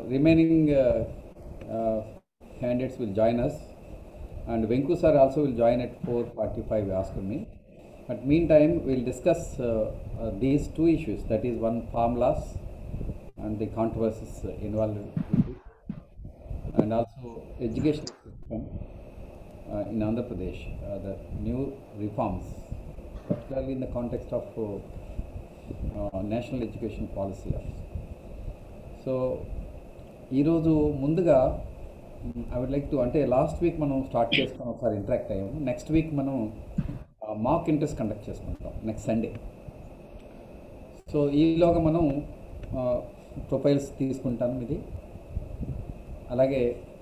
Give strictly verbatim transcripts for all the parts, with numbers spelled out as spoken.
remaining uh, uh, candidates will join us, and Venku sir also will join at four forty-five, asked me. But meantime, we'll discuss uh, uh, these two issues, that is one farm loss and the controversies uh, involved with it, and also education system uh, in Andhra Pradesh, uh, the new reforms, particularly in the context of uh, uh, national education policy. So ఈరోజు ముందుగా I would like to, అంటే last week మనం start చేసుకుని ఒకసారి interact అయ్యాము. Next week మనం mock interest conduct చేసుకుంటాం next Sunday. So ఈలోగా మనం ప్రొఫైల్స్ తీసుకుంటాను ఇది. అలాగే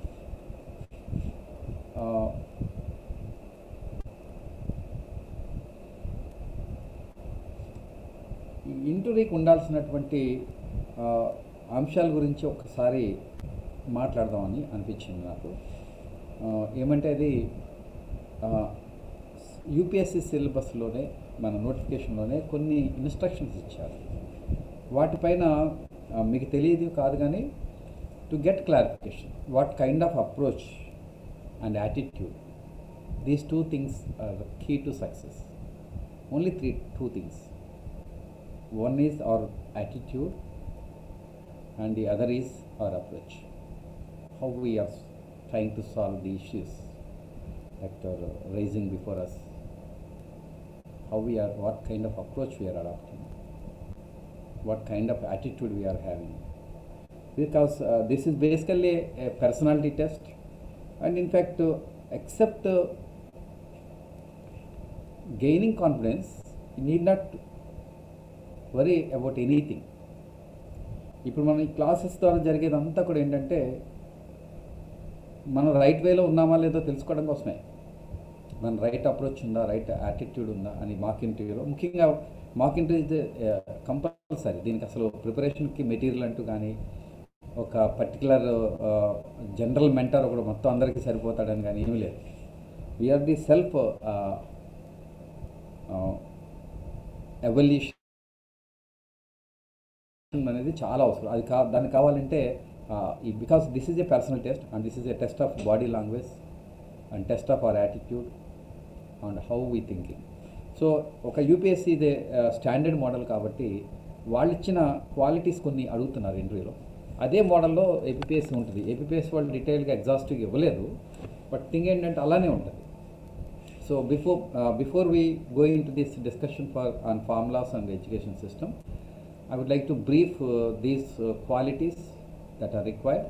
ఇంటర్వ్యూకి ఉండాల్సినటువంటి అంశాల గురించి ఒకసారి మాట్లాడదామని అనిపించింది నాకు. ఏమంటే అది యూపీఎస్సీ సిలబస్లోనే మన నోటిఫికేషన్లోనే కొన్ని ఇన్స్ట్రక్షన్స్ ఇచ్చారు. వాటిపైన మీకు తెలియదు కాదు కానీ to get clarification what kind of approach and attitude, these two things are key to success. Only three two things. One is our attitude and the other is our approach, how we are trying to solve the issues that are raising before us, how we are, what kind of approach we are adopting, what kind of attitude we are having, because uh, this is basically a personality test, and in fact uh, except uh, gaining confidence, you need not worry about anything. ఇప్పుడు మనం ఈ classes ద్వారా జరిగేదంతా కూడా ఏంటంటే మనం right వేలో ఉన్నామా లేదో తెలుసుకోవడం కోసమే. మన రైట్ అప్రోచ్ ఉందా, రైట్ యాటిట్యూడ్ ఉందా అని మాక్ ఇంటర్వ్యూలో, ముఖ్యంగా మాక్ ఇంటర్వ్యూ కంపల్సరీ. దీనికి అసలు ప్రిపరేషన్కి మెటీరియల్ అంటూ కానీ, ఒక పర్టికులర్ జనరల్ మెంటర్ ఒకడు మొత్తం అందరికీ సరిపోతాడని కానీ ఏమీ లేదు. వీఆర్ ది సెల్ఫ్ ఎవల్యూషన్ అనేది చాలా అవసరం. అది కా దానికి కావాలంటే because this is a personal test and this is a test of body language and test of our attitude and how we thinking. So ఒక యూపీఎస్సీ ఇదే స్టాండర్డ్ మోడల్ కాబట్టి వాళ్ళు ఇచ్చిన క్వాలిటీస్ కొన్ని అడుగుతున్నారు ఇంటర్వ్యూలో. అదే మోడల్లో ఏపీఎస్సీ ఉంటుంది. ఏపీఎస్సీ వాళ్ళు డీటెయిల్గా ఎగ్జాస్టివ్గా ఇవ్వలేదు, బట్ థింగ్ ఏంటంటే అలానే ఉంటుంది. So before before we going to this discussion for on formulas and education system, I would like to brief uh, these uh, qualities that are required.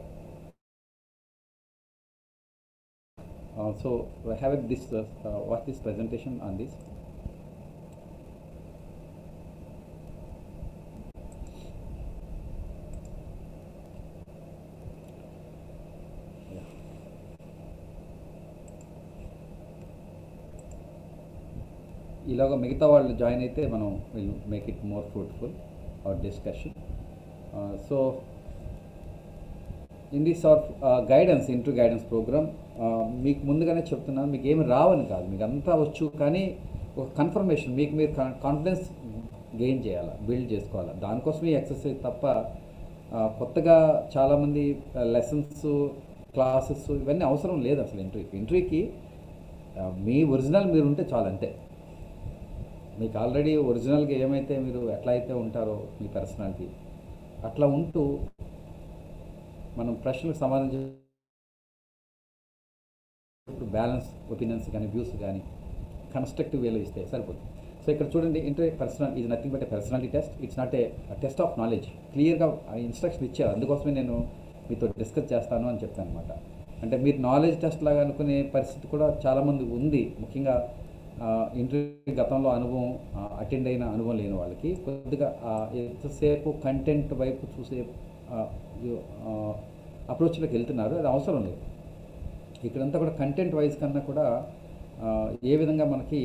Uh, so we have this uh, uh, what this presentation on this. ఇలాగ మిగతా వాళ్ళు join అయితే మనం will make it more fruitful our discussion. Uh, so in this our uh, guidance into guidance program, మీకు ముందుగానే చెప్తున్నాను, మీకు ఏమి రావని కాదు, మీకు అంతా వచ్చు, కానీ ఒక కన్ఫర్మేషన్, మీకు మీరు కాన్ఫిడెన్స్ గెయిన్ చేయాలి, బిల్డ్ చేసుకోవాలి. దానికోసమే ఎక్సర్సైజ్ తప్ప కొత్తగా చాలామంది లెసన్స్ క్లాసెస్ ఇవన్నీ అవసరం లేదు అసలు. ఇంటర్వ్యూకి ఇంటర్వ్యూకి మీ ఒరిజినల్ మీరు ఉంటే చాలు, అంతే. మీకు ఆల్రెడీ ఒరిజినల్గా ఏమైతే మీరు ఎట్లా అయితే ఉంటారో మీ పర్సనాలిటీ అట్లా ఉంటూ మనం ప్రశ్నలకు సమాధానం చేసి బ్యాలెన్స్ ఒపీనియన్స్ కానీ వ్యూస్ కానీ కన్స్ట్రక్టివ్ వేలో ఇస్తే సరిపోతుంది. సో ఇక్కడ చూడండి, interview personal is nothing but a personality test. It's not a test of knowledge. క్లియర్గా ఇన్స్ట్రక్షన్ ఇచ్చారు, అందుకోసమే నేను మీతో డిస్కస్ చేస్తాను అని చెప్తాను అనమాట. అంటే మీరు నాలెడ్జ్ టెస్ట్ లాగా అనుకునే పరిస్థితి కూడా చాలామంది ఉంది, ముఖ్యంగా ఇంటర్వ్యూ గతంలో అనుభవం అటెండ్ అయిన అనుభవం లేని వాళ్ళకి. కొద్దిగా ఎంతసేపు కంటెంట్ వైపు చూసే అప్రోచ్లోకి వెళ్తున్నారు, అది అవసరం లేదు. ఇక్కడంతా కూడా కంటెంట్ వైజ్ కన్నా కూడా ఏ విధంగా మనకి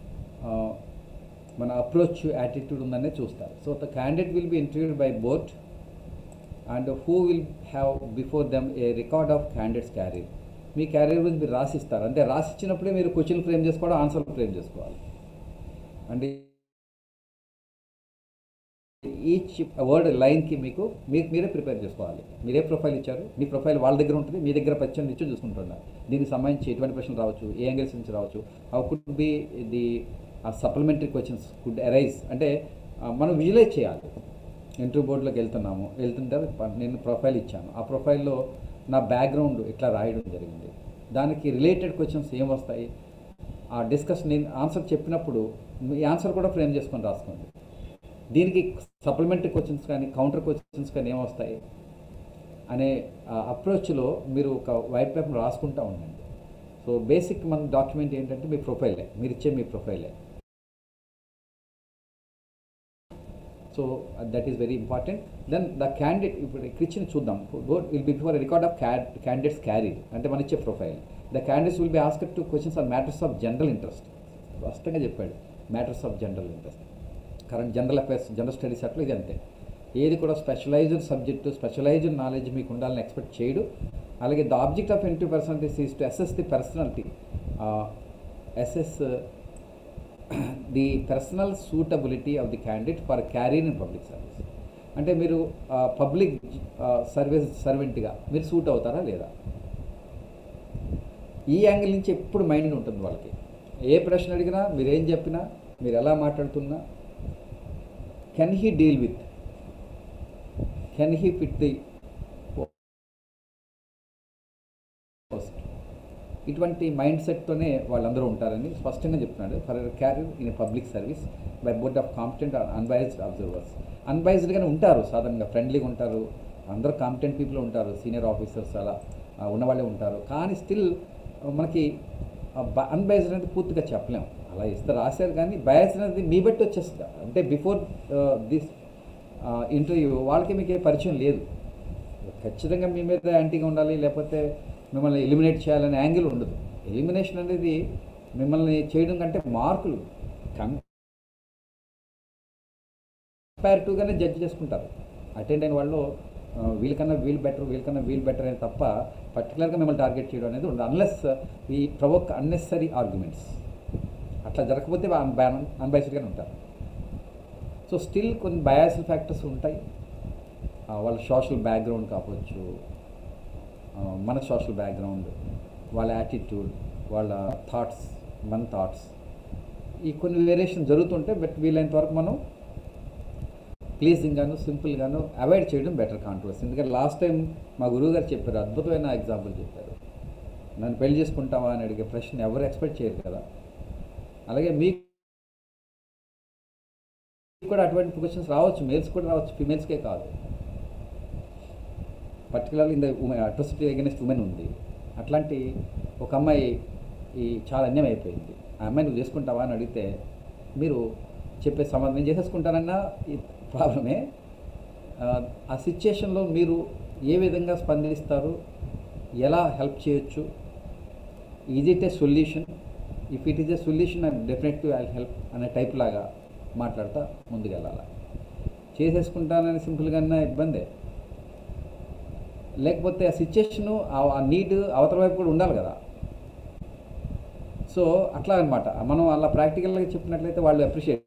మన అప్రోచ్ యాటిట్యూడ్ ఉందనే చూస్తారు. So the candidate will be interviewed by both and who will have before them a record of candidate's career. మీ క్యారియర్ గురించి మీరు రాసిస్తారు, అంటే రాసిచ్చినప్పుడే మీరు క్వశ్చన్ ఫ్రేమ్ చేసుకోవాలి, ఆన్సర్ ఫ్రేమ్ చేసుకోవాలి. అంటే ఈచ్ వర్డ్ లైన్కి మీకు మీకు మీరే ప్రిపేర్ చేసుకోవాలి. మీరే ప్రొఫైల్ ఇచ్చారు, మీ ప్రొఫైల్ వాళ్ళ దగ్గర ఉంటుంది, మీ దగ్గర పచ్చని నుంచి చూసుకుంటున్నారు. దీనికి సంబంధించి ఎటువంటి ప్రశ్నలు రావచ్చు, ఏ యాంగిల్స్ నుంచి రావచ్చు, how could be the supplementary questions could arise అంటే మనం విజువలైజ్ చేయాలి. ఇంటర్వ్యూ బోర్డులోకి వెళ్తున్నాము, వెళ్తుంటే నేను ప్రొఫైల్ ఇచ్చాను, ఆ ప్రొఫైల్లో నా బ్యాక్గ్రౌండ్ ఇట్లా రాయడం జరిగింది, దానికి రిలేటెడ్ క్వశ్చన్స్ ఏం వస్తాయి, ఆ డిస్కషన్ నేను ఆన్సర్ చెప్పినప్పుడు మీ ఆన్సర్ కూడా ఫ్రేమ్ చేసుకొని రాసుకోండి. దీనికి సప్లిమెంటరీ క్వశ్చన్స్ కానీ కౌంటర్ క్వశ్చన్స్ కానీ ఏమొస్తాయి అనే అప్రోచ్లో మీరు ఒక వైట్ పేపర్ రాసుకుంటూ ఉండండి. సో బేసిక్ మన డాక్యుమెంట్ ఏంటంటే మీ ప్రొఫైలే, మీరు ఇచ్చే మీ ప్రొఫైలే. So that is very important. Then the candidate ఇప్పుడు ఇచ్చిన చూద్దాం, will be before record of candidate's carried అంటే మన ఇచ్చే profile. The candidates will be asked to questions on matters of general interest. స్పష్టంగా చెప్పాడు, matters of general interest. Current general affairs, general studies అట్లా ఇది అంతే. ఏది కూడా స్పెషలైజ్డ్ సబ్జెక్టు, స్పెషలైజ్డ్ నాలెడ్జ్ మీకు ఉండాలని ఎక్స్పెక్ట్ చేయడు. అలాగే the object of interview personalities is to assess the personality, assess the personal suitability of the candidate for career in public service. అంటే మీరు పబ్లిక్ సర్వీస్ సర్వెంట్గా మీరు సూట్ అవుతారా లేదా, ఈ యాంగిల్ నుంచి ఎప్పుడు మైండ్ ఉంటుంది వాళ్ళకి. ఏ ప్రశ్న అడిగినా, మీరు ఏం చెప్పినా, మీరు ఎలా మాట్లాడుతున్నా, can he deal with, can he fit the post, ఇటువంటి మైండ్ సెట్తోనే వాళ్ళందరూ ఉంటారని స్పష్టంగా చెప్తున్నాడు. For career in public service by board of competent or unbiased observers. అన్బైజ్డ్గానే ఉంటారు, సాధారణంగా ఫ్రెండ్లీగా ఉంటారు, అందరూ కాంపిటెంట్ పీపుల్ ఉంటారు, సీనియర్ ఆఫీసర్స్ అలా ఉన్నవాళ్ళే ఉంటారు. కానీ స్టిల్ మనకి అన్బైజ్డ్ అనేది పూర్తిగా చెప్పలేము, అలా ఇస్తే రాశారు. కానీ బయాస్ అనేది మీ బట్టి వచ్చేస్తుంది. అంటే బిఫోర్ దిస్ ఇంటర్వ్యూ వాళ్ళకి మీకు ఏ పరిచయం లేదు, ఖచ్చితంగా మీ మీద యాంటీగా ఉండాలి, లేకపోతే మిమ్మల్ని ఎలిమినేట్ చేయాలనే యాంగిల్ ఉండదు. ఎలిమినేషన్ అనేది మిమ్మల్ని చేయడం కంటే మార్కులు కంపారిటివ్గానే జడ్జ్ చేసుకుంటారు. అటెండ్ అయిన వాళ్ళు వీళ్ళకన్నా వీల్ బెటర్, వీళ్ళకన్నా వీల్ బెటర్ అని తప్ప పర్టికులర్గా మిమ్మల్ని టార్గెట్ చేయడం అనేది ఉండదు, అన్లెస్ ఈ ప్రొవోక్ అన్నెసరీ ఆర్గ్యుమెంట్స్. అట్లా జరగకపోతే అన్బైస్డ్గానే ఉంటారు. సో స్టిల్ కొన్ని బయాస్డ్ ఫ్యాక్టర్స్ ఉంటాయి. వాళ్ళ సోషల్ బ్యాక్గ్రౌండ్ కావచ్చు, మన సోషల్ బ్యాక్గ్రౌండ్, వాళ్ళ యాటిట్యూడ్, వాళ్ళ థాట్స్, మన థాట్స్, ఈ కొన్ని వేరియేషన్ జరుగుతుంటాయి. బట్ వీలైనంత వరకు మనం ప్లీజింగ్గాను సింపుల్గాను అవాయిడ్ చేయడం బెటర్ కాంట్రవర్సీ. ఎందుకంటే లాస్ట్ టైం మా గురువు గారు చెప్పారు, అద్భుతమైన ఎగ్జాంపుల్ చెప్పారు. నన్ను పెళ్లి చేసుకుంటావా అని అడిగే ప్రశ్న ఎవరు ఎక్స్పెక్ట్ చేయరు కదా. అలాగే మీకు కూడా అటువంటి క్వశ్చన్స్ రావచ్చు, మేల్స్ కూడా రావచ్చు, ఫీమేల్స్కే కాదు. Particularly in the women atrocity against women ఉంది. అట్లాంటి ఒక అమ్మాయి ఈ చాలా అన్యాయం అయిపోయింది, ఆ అమ్మాయి నువ్వు చేసుకుంటావా అని అడిగితే మీరు చెప్పే సమాధానం నేను చేసేసుకుంటానన్నా ఈ ప్రాబ్లమే. ఆ సిచ్యుయేషన్లో మీరు ఏ విధంగా స్పందిస్తారు, ఎలా హెల్ప్ చేయొచ్చు, is it a solution, if it is a solution and definitely I help అనే టైప్ లాగా మాట్లాడతా ముందుకెళ్ళాలి. చేసేసుకుంటానని సింపుల్గా ఇబ్బందే, లేకపోతే ఆ సిచ్యుయేషను ఆ నీడ్ అవతల వైపు కూడా ఉండాలి కదా. సో అట్లా అనమాట. మనం అలా ప్రాక్టికల్గా చెప్పినట్లయితే వాళ్ళు అప్రిషియేట్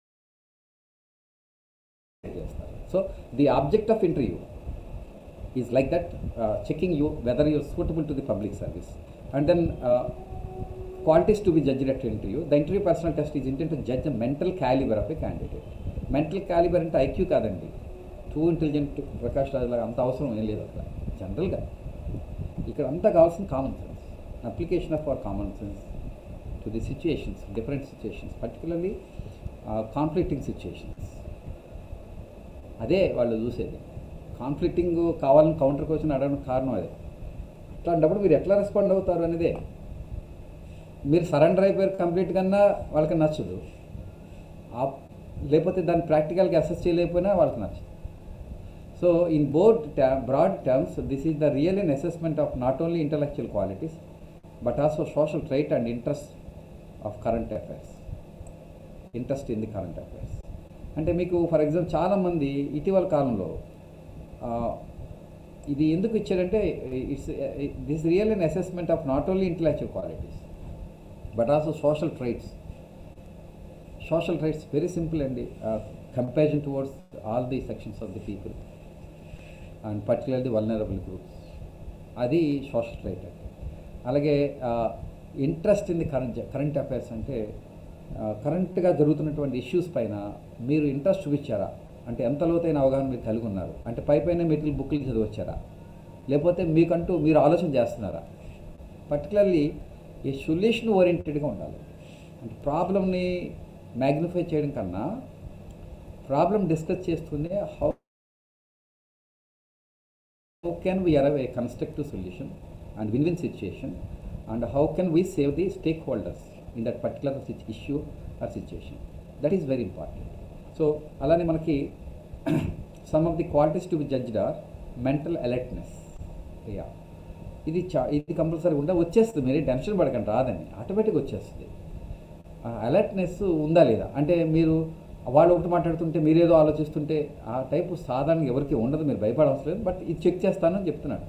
చేస్తారు. So the object of interview is like that, checking you whether you're suitable to the public service. And then qualities to be judged at interview. The interview personal test is intended to judge the mental caliber of a candidate. Mental caliber అంటే IQ కాదండి, too intelligent Prakash Raj లాగా అంత అవసరం ఏం లేదు అక్కడ. జనరల్గా ఇక్కడ అంతా కావాల్సిన common sense, application of our common sense to the situations, different situations, particularly conflicting situations. అదే వాళ్ళు చూసేది. కాన్ఫ్లిక్టింగ్ కావాలని కౌంటర్ క్వశ్చన్ అడగడానికి కారణం అదే. అట్లాంటప్పుడు మీరు ఎట్లా రెస్పాండ్ అవుతారు అనేదే. మీరు సరెండర్ అయిపోయారు కంప్లీట్ కన్నా వాళ్ళకి నచ్చదు, లేకపోతే దాన్ని ప్రాక్టికల్గా అసెస్ చేయలేకపోయినా వాళ్ళకి నచ్చదు. So in board broad terms this is the real in assessment of not only intellectual qualities but also social trait and interest of current affairs. Interest in the current affairs అంటే మీకు for example చాలామంది ఇటీవల కాలంలో ఇది ఎందుకు ఇచ్చారంటే it's this real in assessment of not only intellectual qualities but also social traits. Social rights very simple అండి, comparison towards all the sections of the people and particularly vulnerable groups, అది social right అంటే. అలాగే interest in the current current affairs అంటే కరెంట్గా జరుగుతున్నటువంటి issues పైన మీరు interest చూపించారా, అంటే ఎంత లోతైన అవగాహన మీరు కలిగి ఉన్నారు, అంటే పై పైన మెటీరియల్ బుక్లు చదివచ్చారా, లేకపోతే మీకంటూ మీరు ఆలోచన చేస్తున్నారా. పర్టికులర్లీ ఈ సొల్యూషన్ ఓరియంటెడ్గా ఉండాలి. అంటే ప్రాబ్లమ్ని మ్యాగ్నిఫై చేయడం కన్నా ప్రాబ్లం డిస్కస్ చేస్తూనే how how can we arrive a constructive solution and win win situation and how can we save the stakeholders in that particular issue or situation, that is very important. So అలానే మనకి some of the qualities to be judged are mental alertness. Yeah, ఇది చా ఇది compulsory ఉందా, వచ్చేస్తుంది, మీరు tension పడకండి, రాదని ఆటోమేటిక్గా వచ్చేస్తుంది. అలర్ట్నెస్ ఉందా లేదా అంటే మీరు వాళ్ళు ఒకటి మాట్లాడుతుంటే మీరేదో ఆలోచిస్తుంటే ఆ టైపు సాధారణంగా ఎవరికి ఉండదు, మీరు భయపడవలసిన లేదు. బట్ ఇది చెక్ చేస్తానని చెప్తున్నాడు.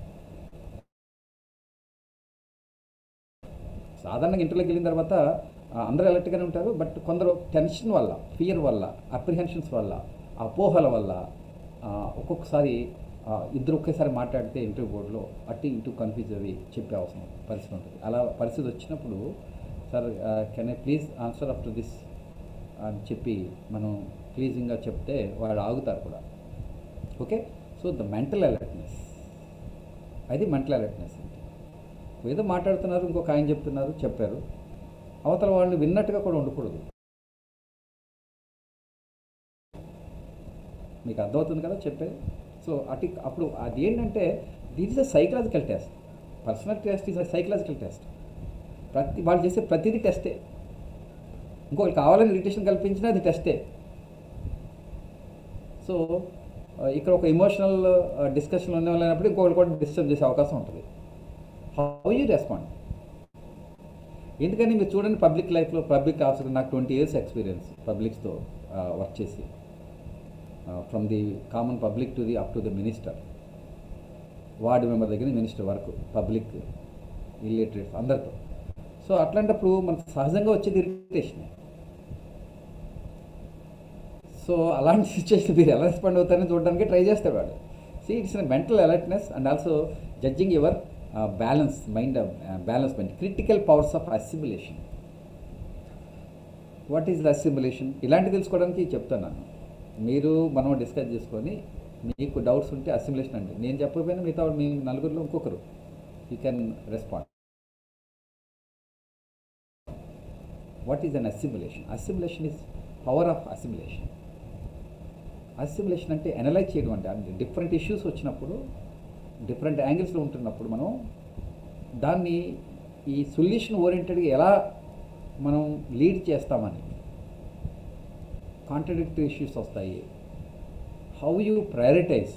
సాధారణంగా ఇంటర్లోకి వెళ్ళిన తర్వాత అందరూ అలర్ట్గానే ఉంటారు, బట్ కొందరు టెన్షన్ వల్ల, ఫియర్ వల్ల, అప్రిహెన్షన్స్ వల్ల, అపోహల వల్ల ఒక్కొక్కసారి ఇద్దరు ఒకేసారి మాట్లాడితే ఇంటర్వ్యూ బోర్డులో అటు ఇటు కన్ఫ్యూజ్ అవి చెప్పే అవసరం పరిస్థితి ఉంటుంది. అలా పరిస్థితి వచ్చినప్పుడు sir can I please answer up to this అని చెప్పి మనం ప్లీజింగ్గా చెప్తే వాళ్ళు ఆగుతారు కూడా. Okay, so the mental alertness, అది మెంటల్ అలర్ట్నెస్ అంటే ఏదో మాట్లాడుతున్నారు, ఇంకొక ఆయన చెప్తున్నారు, చెప్పారు, అవతల వాళ్ళని విన్నట్టుగా కూడా ఉండకూడదు. మీకు అర్థమవుతుంది కదా చెప్పేది. సో అటు అప్పుడు అది ఏంటంటే this is a psychological test, personal test is a psychological test. ప్రతి వాళ్ళు చేసే ప్రతిదీ టెస్టే. ఇంకొకరికి కావాలని ఇరిటేషన్ కల్పించినా అది టెస్టే. సో ఇక్కడ ఒక ఎమోషనల్ డిస్కషన్ ఉన్న వాళ్ళైనప్పుడు ఇంకొకరు కూడా డిస్టర్బ్ చేసే అవకాశం ఉంటుంది. How you respond. ఎందుకని మీరు చూడండి, పబ్లిక్ లైఫ్లో పబ్లిక్ ఆఫీసర్, నాకు ట్వంటీ ఇయర్స్ ఎక్స్పీరియన్స్ పబ్లిక్స్తో వర్క్ చేసి, from the common public to the up to the minister, ward member దగ్గర మినిస్టర్ వరకు పబ్లిక్ ఇల్లిటరేట్స్ అందరితో. సో అట్లాంటప్పుడు మనకు సహజంగా వచ్చేది ఇరిటేషన్. సో అలాంటి సిచ్యువేషన్ మీరు ఎలా రెస్పాండ్ అవుతారని చూడడానికి ట్రై చేస్తాడు వాడు. See it's mental alertness and also judging your balance mind, balance mind, critical powers of assimilation. What is the assimilation, ఇలాంటివి తెలుసుకోవడానికి చెప్తున్నాను. మీరు మనం డిస్కస్ చేసుకొని మీకు డౌట్స్ ఉంటే అసిమిలేషన్ అంటే నేను చెప్పకపోయినా మిగతా మీ నలుగురిలో ఇంకొకరు you can respond. What is an assimilation? Assimilation is power of assimilation. Assimilation అంటే అనలైజ్ చేయడం అంటే అంటే డిఫరెంట్ ఇష్యూస్ వచ్చినప్పుడు, డిఫరెంట్ యాంగిల్స్లో ఉంటున్నప్పుడు మనం దాన్ని ఈ సొల్యూషన్ ఓరియంటెడ్గా ఎలా మనం లీడ్ చేస్తామని. కాంట్రడిక్టరీ ఇష్యూస్ వస్తాయి. How you prioritize,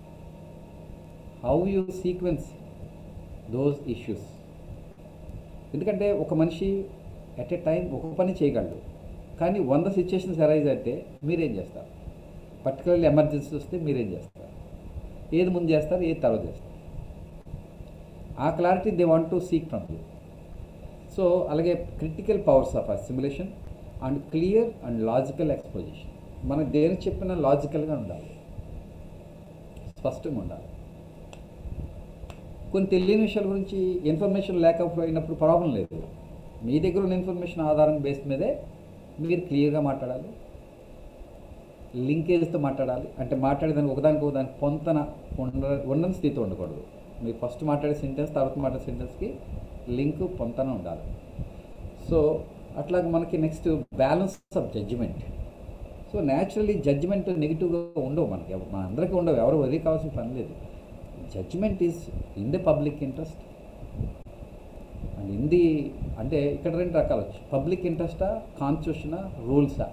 how you sequence those issues. ఎందుకంటే ఒక మనిషి ఎట్ ఏ టైం ఒక పని చేయగలడు, కానీ వంద సిచ్యుయేషన్స్ అరైజ్ అయితే మీరేం చేస్తారు? పర్టికులర్లీ ఎమర్జెన్సీ వస్తే మీరేం చేస్తారు? ఏది ముందు చేస్తారు, ఏది తర్వాత చేస్తారు? ఆ clarity they want to seek from you. So అలాగే critical powers of assimilation and clear and logical exposition. మనకు దేని చెప్పినా లాజికల్గా ఉండాలి, స్పష్టంగా ఉండాలి. కొన్ని తెలియని విషయాల గురించి ఇన్ఫర్మేషన్ లేకపోయినప్పుడు ప్రాబ్లం లేదు. మీ దగ్గర ఉన్న ఇన్ఫర్మేషన్ ఆధారం బేస్ మీదే మీరు క్లియర్గా మాట్లాడాలి, లింకేజ్తో మాట్లాడాలి. అంటే మాట్లాడేదానికి ఒకదానికి ఒకదానికి పొంతన ఉండ ఉండని స్థితి ఉండకూడదు. మీరు ఫస్ట్ మాట్లాడే సెంటెన్స్ తర్వాత మాట్లాడే సెంటెన్స్కి లింక్ పొంతన ఉండాలి. సో అట్లాగే మనకి next balance of judgement. So naturally judgement నెగిటివ్గా ఉండవు, మనకి మన అందరికీ ఉండవు, ఎవరు వదిలి కావాల్సిన పని లేదు. Judgement is in the public interest and in the, అంటే ఇక్కడ రెండు రకాలు వచ్చి పబ్లిక్ ఇంట్రెస్టా, కాన్స్టిట్యూషనా, రూల్సా.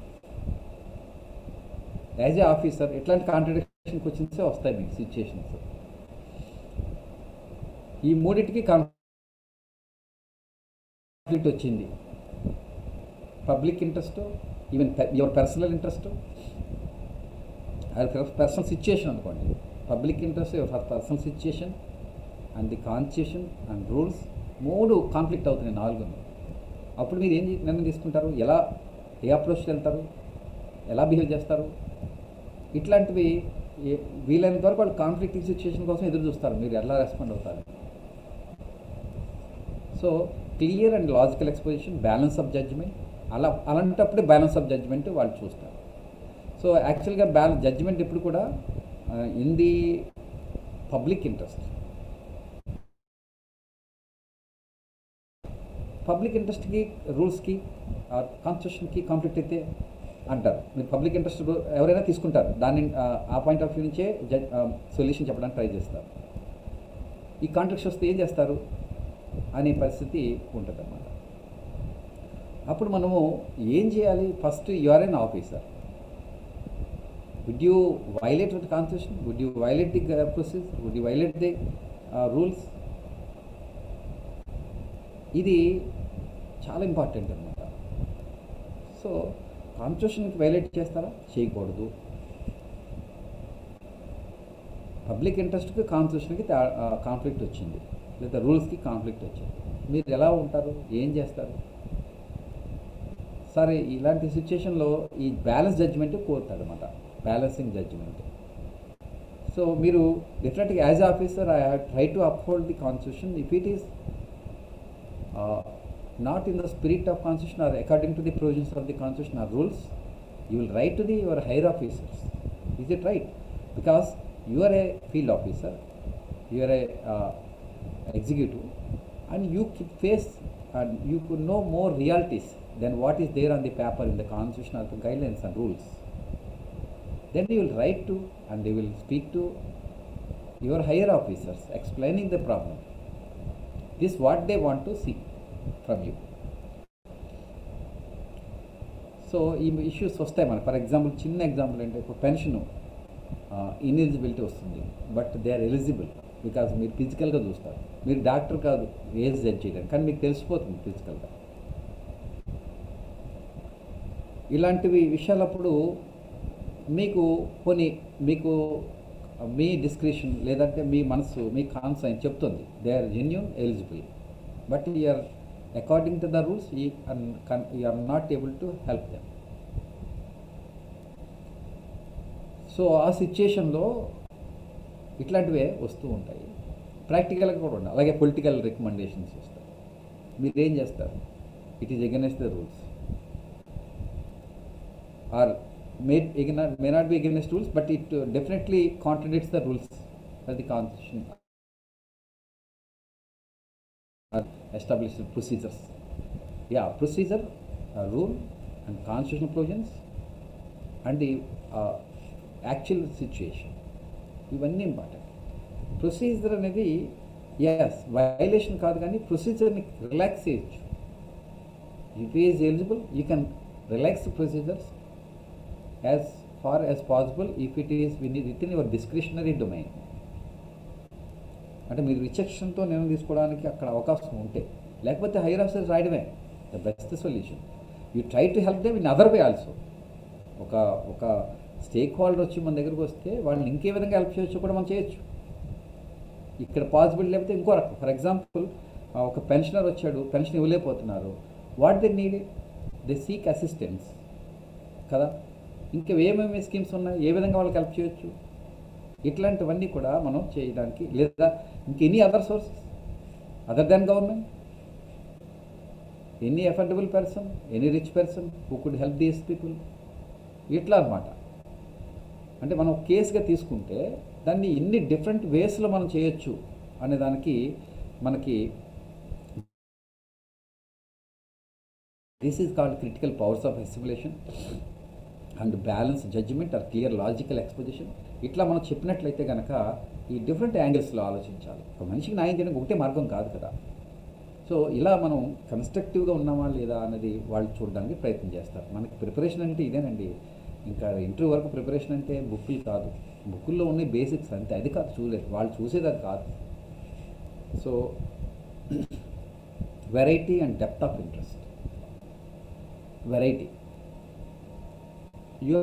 యాజ్ ఏ ఆఫీసర్ ఎట్లాంటి కాంట్రడిక్షన్ క్వశ్చన్సే వస్తాయి మీకు సిచ్యుయేషన్స్. ఈ మూడింటికి కాన్ఫ్లిక్ట్ వచ్చింది. Public interest, even your personal interest, personal situation అనుకోండి. Public interest, your personal situation and the constitution and rules, మూడు కాన్ఫ్లిక్ట్ అవుతున్నాయి, నాలుగు. అప్పుడు మీరు ఏం నిర్ణయం తీసుకుంటారు? ఎలా ఏ అప్రోచ్కి వెళ్తారు, ఎలా బిహేవ్ చేస్తారు, ఇట్లాంటివి వీలైనంత వరకు వాళ్ళు కాన్ఫ్లిక్టింగ్ సిచ్యుయేషన్ కోసం ఎదురు చూస్తారు, మీరు ఎలా రెస్పాండ్ అవుతారు. So clear and logical exposition, balance of judgement, అలా అలాంటప్పుడే బ్యాలెన్స్ ఆఫ్ జడ్జ్మెంట్ వాళ్ళు చూస్తారు. సో యాక్చువల్గా బ్యాలెన్స్ జడ్జ్మెంట్ ఇప్పుడు కూడా in the public interest, public ఇంట్రెస్ట్కి రూల్స్కి కాన్స్టిట్యూషన్కి కాన్ఫ్లిక్ట్ అయితే అంటారు. మీరు పబ్లిక్ ఇంట్రెస్ట్ ఎవరైనా తీసుకుంటారు, దాన్ని ఆ పాయింట్ ఆఫ్ వ్యూ నుంచే జడ్ సొల్యూషన్ చెప్పడానికి ట్రై చేస్తారు. ఈ కాన్ఫ్లిక్ట్స్ వస్తే ఏం చేస్తారు అనే పరిస్థితి ఉంటుంది అన్నమాట. అప్పుడు మనము ఏం చేయాలి? First you are an officer. Would you violate the constitution? Would you violate the procedure? Would you violate the rules? ఇది చాలా ఇంపార్టెంట్ అన్నమాట. సో కాన్స్టిట్యూషన్కి వైలేట్ చేస్తారా? చేయకూడదు. పబ్లిక్ ఇంట్రెస్ట్కి కాన్స్టిట్యూషన్కి కాన్ఫ్లిక్ట్ వచ్చింది, లేదా రూల్స్కి కాన్ఫ్లిక్ట్ వచ్చింది, మీరు ఎలా ఉంటారు? ఏం చేస్తారు? సరే, ఇలాంటి సిచ్యుయేషన్లో ఈ బ్యాలెన్స్ జడ్జ్మెంట్ కోరుతాడు అనమాట, బ్యాలెన్సింగ్ జడ్జ్మెంట్. సో మీరు డెఫినెట్గా as a officer I have try to uphold the constitution. If it is not in the spirit of constitution or according to the provisions of the constitution or rules, you will write to the your higher officers. Is it right? Because you are a field officer, you are a uh, executive, and you could face and you could know more realities than what is there on the paper in the constitution or the guidelines and rules. Then you will write to and they will speak to your higher officers explaining the problem. This is what they want to see from you. So ఈ ఇష్యూస్ వస్తాయి మనకు. For example, చిన్న example అంటే ఇప్పుడు pension ineligibility వస్తుంది, but they are eligible because మీరు ఫిజికల్గా చూస్తారు. మీరు డాక్టర్ కాదు ఏజ్ జడ్జ్ చేయడానికి, కానీ మీకు తెలిసిపోతుంది ఫిజికల్గా. ఇలాంటివి విషయాలప్పుడు మీకు కొన్ని మీకు మీ డిస్క్రిప్షన్ లేదంటే మీ మనసు మీ కాన్సైన్ చెప్తుంది they are genuine eligible, but you're according to the rules you are, you are not able to help them. So ఆ సిచ్యుయేషన్లో ఇట్లాంటివే వస్తూ ఉంటాయి. ప్రాక్టికల్గా కూడా ఉండాలి. అలాగే పొలిటికల్ రికమెండేషన్స్ వస్తాయి. మీరు ఏం చేస్తారు? It is against the rules or may may not be against rules, but it definitely contradicts the rules of the constitution, established procedures. Yeah, procedure, uh, rule and constitutional provisions and the uh, actual situation. ఇవన్నీ important. Procedure అనేది is violation కాదు, కానీ ప్రొసీజర్ని relax చేయొచ్చు. If is eligible you can relax procedures as far as possible if it is within your discretionary domain. అంటే మీరు రిజెక్షన్తో నిర్ణయం తీసుకోవడానికి అక్కడ అవకాశం ఉంటే, లేకపోతే హైయర్ ఆఫీసర్స్ రాయడమే the best solution. You try to help them in other way also. ఒక ఒక స్టేక్ హోల్డర్ వచ్చి మన దగ్గరకు వస్తే వాళ్ళని ఇంకే విధంగా హెల్ప్ చేయొచ్చు కూడా మనం చేయొచ్చు. ఇక్కడ పాసిబుల్ లేకపోతే ఇంకో రకం. ఫర్ ఎగ్జాంపుల్, ఒక పెన్షనర్ వచ్చాడు, పెన్షన్ ఇవ్వలేకపోతున్నారు. What they need? They seek assistance కదా. ఇంకా ఏమేమి స్కీమ్స్ ఉన్నాయి, ఏ విధంగా వాళ్ళకి హెల్ప్ చేయొచ్చు, ఇట్లాంటివన్నీ కూడా మనం చేయడానికి, లేదా ఇంకెనీ other sources other than government, any affordable person, any rich person who could help these people, ఇట్లా అనమాట. అంటే మనం కేసుగా తీసుకుంటే దాన్ని ఎన్ని డిఫరెంట్ వేస్లో మనం చేయొచ్చు అనే దానికి మనకి this is called critical powers of assimilation and balance judgement or clear logical exposition. ఇట్లా మనం చెప్పినట్లయితే కనుక ఈ డిఫరెంట్ యాంగిల్స్లో ఆలోచించాలి. ఒక మనిషికి న్యాయం చేయడానికి ఒకటే మార్గం కాదు కదా. సో ఇలా మనం కన్స్ట్రక్టివ్గా ఉన్నామా లేదా అన్నది వాళ్ళు చూడడానికి ప్రయత్నం చేస్తారు. మనకి ప్రిపరేషన్ అంటే ఇదేనండి. ఇంకా ఇంటర్వ్యూ వరకు ప్రిపరేషన్ అంటే బుక్కులు కాదు, బుక్కుల్లో ఉన్న బేసిక్స్ అంతే. అది కాదు చూడలేదు, వాళ్ళు చూసేది అది కాదు. So variety and depth of interest. Variety, you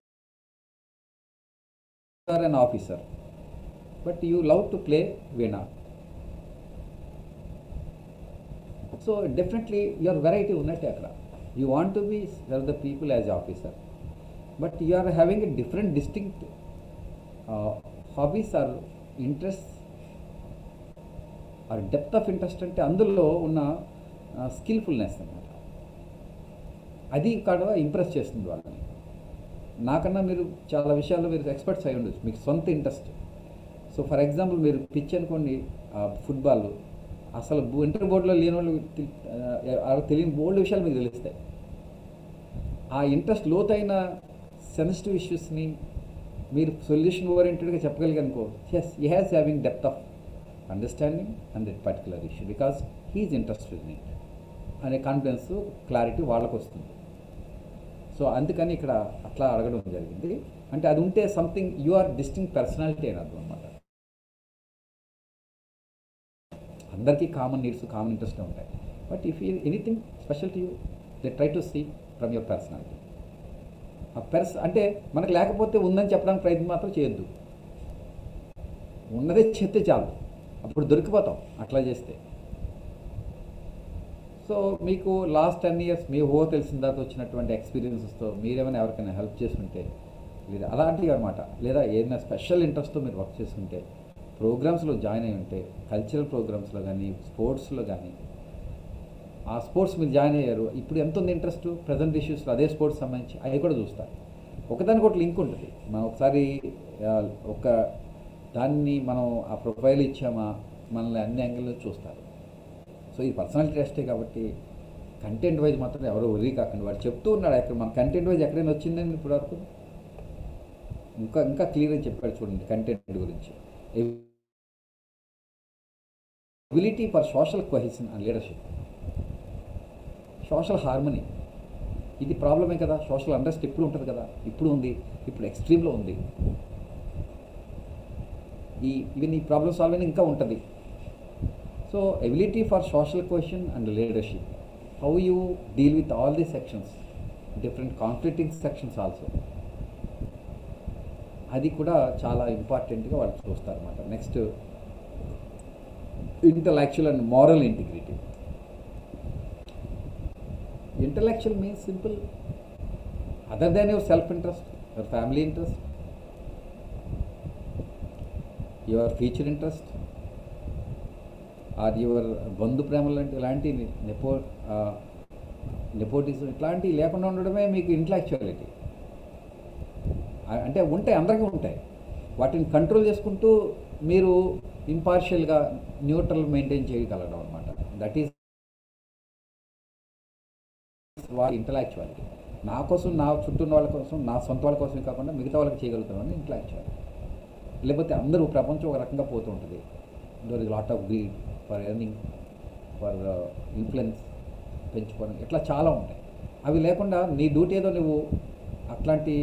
are an officer but you love to play veena, so definitely your variety unnate akkada. You want to be serve the people as officer, but you are having a different distinct uh, hobbies or interests or depth of interest అంటే అందులో ఉన్న skilfulness అన్నమాట. అది ఇక్కడ impress చేస్తుంది వాళ్ళని. నాకన్నా మీరు చాలా విషయాల్లో మీరు ఎక్స్పర్ట్స్ అయి ఉండొచ్చు, మీకు సొంత ఇంట్రెస్ట్. సో ఫర్ ఎగ్జాంపుల్ మీరు పిచ్ అనుకోండి, ఫుట్బాల్ అసలు ఇంటర్ బోర్డులో లేని వాళ్ళు తెలియని బోల్డ్ విషయాలు మీకు తెలుస్తాయి. ఆ ఇంట్రెస్ట్ లోతైన సెన్సిటివ్ ఇష్యూస్ని మీరు సొల్యూషన్ ఓరియంటెడ్గా చెప్పగలిగనుకో, yes he has having depth of understanding and that particular issue because he's interested in it అనే కాన్ఫిడెన్స్, క్లారిటీ వాళ్ళకు వస్తుంది. సో అందుకని ఇక్కడ అట్లా అడగడం జరిగింది. అంటే అది ఉంటే something you are distinct personality అని అర్థం అనమాట. అందరికీ కామన్ నీడ్స్, కామన్ ఇంట్రెస్ట్ ఉంటాయి. But if you anything special to you, they try to see from your personality. ఆ పర్స్ అంటే మనకు లేకపోతే ఉందని చెప్పడానికి ప్రయత్నం మాత్రం చేయొద్దు. ఉన్నదే చెప్తే చాలు, అప్పుడు దొరికిపోతాం అట్లా చేస్తే. సో మీకు లాస్ట్ టెన్ ఇయర్స్ మీ ఊహ తెలిసిన తర్వాత వచ్చినటువంటి ఎక్స్పీరియన్సెస్తో మీరేమైనా ఎవరికైనా హెల్ప్ చేస్తుంటే, లేదా అలాంటివి అనమాట, లేదా ఏదైనా స్పెషల్ ఇంట్రెస్ట్తో మీరు వర్క్ చేస్తుంటే, ప్రోగ్రామ్స్లో జాయిన్ అయి ఉంటే, కల్చరల్ ప్రోగ్రామ్స్లో కానీ స్పోర్ట్స్లో కానీ, ఆ స్పోర్ట్స్ మీరు జాయిన్ అయ్యారు, ఇప్పుడు ఎంత ఉంది ఇంట్రెస్ట్ ప్రజెంట్ ఇష్యూస్లో అదే స్పోర్ట్స్ సంబంధించి అవి కూడా చూస్తారు. ఒకదానికి ఒకటి లింక్ ఉంటుంది. మనం ఒకసారి ఒక దాన్ని మనం ఆ ప్రొఫైల్ ఇచ్చామా మనల్ని అన్ని యాంగిల్లో చూస్తారు. సో ఇది పర్సనాలిటీ టెస్టే కాబట్టి కంటెంట్ వైజ్ మాత్రం ఎవరో వరీ కాకండి. వాడు చెప్తూ ఉన్నాడు అక్కడ మన కంటెంట్ వైజ్ ఎక్కడైనా వచ్చిందని ఇప్పుడు వరకు ఇంకా ఇంకా క్లియర్గా చెప్పాడు చూడండి కంటెంట్ గురించి. Ability for social cohesion and leadership, social harmony, ఇది ప్రాబ్లమే కదా. సోషల్ అండర్స్ట్ ఎప్పుడు ఉంటుంది కదా, ఇప్పుడు ఉంది, ఇప్పుడు ఎక్స్ట్రీమ్లో ఉంది. ఈ ఈవెన్ ఈ ప్రాబ్లమ్ సాల్వింగ్ ఇంకా ఉంటుంది. So ability for social cohesion and leadership, how you deal with all the sections, different conflicting sections also, అది కూడా చాలా ఇంపార్టెంట్గా వాళ్ళు చూస్తారు అన్నమాట. Next intellectual and moral integrity. Intellectual means simple, other than your self interest, your family interest, your future interest or your బంధు ప్రేమలు లాంటి ఇలాంటి నెపో నెపోటిజం ఇట్లాంటివి లేకుండా ఉండడమే మీకు ఇంటలెక్చువాలిటీ. అంటే ఉంటాయి, అందరికీ ఉంటాయి. వాటిని కంట్రోల్ చేసుకుంటూ మీరు ఇంపార్షియల్గా న్యూట్రల్ మెయింటైన్ చేయగలగడం అనమాట. దట్ ఈస్ వాటి ఇంటలెక్చువాలిటీ. నా కోసం, నా చుట్టూ వాళ్ళ కోసం, నా సొంత వాళ్ళ కోసం కాకుండా మిగతా వాళ్ళకి చేయగలుగుతామని ఇంటలెక్చువాలిటీ. లేకపోతే అందరూ ప్రపంచం ఒక రకంగా పోతూ ఉంటుంది. There is lot of greed for earning, for influence పెంచుకోవడం, ఇట్లా చాలా ఉంటాయి. అవి లేకుండా నీ డ్యూటీ ఏదో నువ్వు అట్లాంటి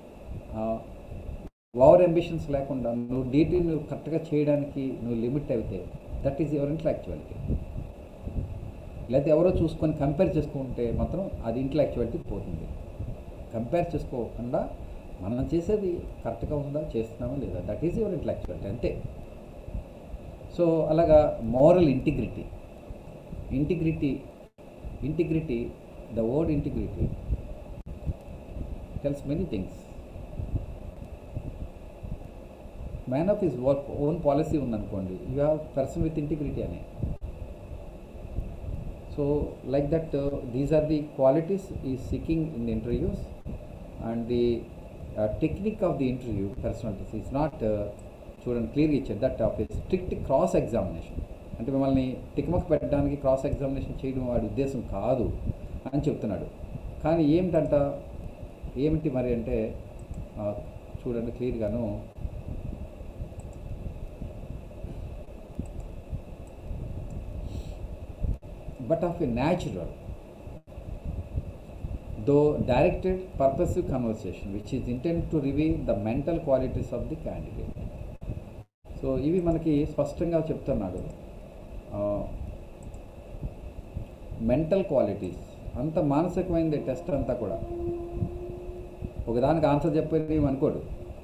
ఓవర్ అంబిషన్స్ లేకుండా నువ్వు డ్యూటీ నువ్వు కరెక్ట్గా చేయడానికి నువ్వు లిమిట్ అయితే దట్ ఈజ్ యువర్ ఇంటలెక్చువాలిటీ. లేకపోతే ఎవరో చూసుకొని కంపేర్ చేసుకుంటే మాత్రం అది ఇంటలెక్చువాలిటీ పోతుంది. కంపేర్ చేసుకోకుండా మనం చేసేది కరెక్ట్గా ఉందా, చేస్తున్నామా లేదా, దట్ ఈజ్ యువర్ ఇంటలెక్చువాలిటీ అంతే. సో అలాగా moral integrity, integrity integrity the word integrity tells many things. Man of his work own policy ఉందనుకోండి, you have person with integrity అని. So like that these are the qualities is seeking in the interviews and the technique of the interview personalities is not, చూడండి క్లియర్గా ఇచ్చారు, that of a strict cross examination. అంటే మిమ్మల్ని టిక్మక్ పెట్టడానికి cross examination చేయడం వాడి ఉద్దేశం కాదు అని చెప్తున్నాడు. కానీ ఏమిటంట, ఏమిటి మరి అంటే చూడండి క్లియర్గాను, but of a natural, though directed, purposive conversation which is intended to reveal the mental qualities of the candidate. So ఇవి మనకి స్పష్టంగా చెప్తున్నాడు. మెంటల్ క్వాలిటీస్ అంత మానసికమైనది టెస్ట్ అంతా కూడా. ఒకదానికి ఆన్సర్ చెప్పేది అనుకోడు,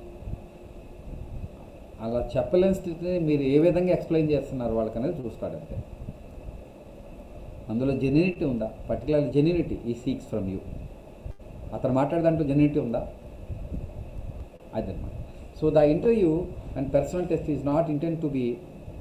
అలా చెప్పలేని స్థితిని మీరు ఏ విధంగా ఎక్స్ప్లెయిన్ చేస్తున్నారు వాళ్ళకనేది చూస్తాడంతే. అందులో జెన్యునిటీ ఉందా? Particular genuinity he seeks from you. అతను మాట్లాడే దాంట్లో జెన్యునిటీ ఉందా? అదనమాట. So the interview and personal test is not intend to be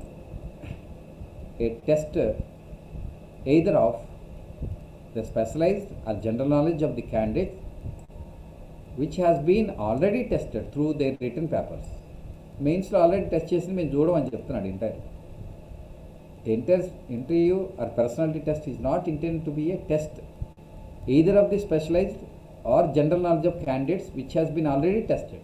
a test either of the specialized or general knowledge of the candidate which has been already tested through their written papers. మెయిన్స్లో already test చేసింది మేము చూడమని చెప్తున్నాడు interview. Inter interview or personality test is not intended to be a test either of the specialized or general knowledge of candidates which has been already tested.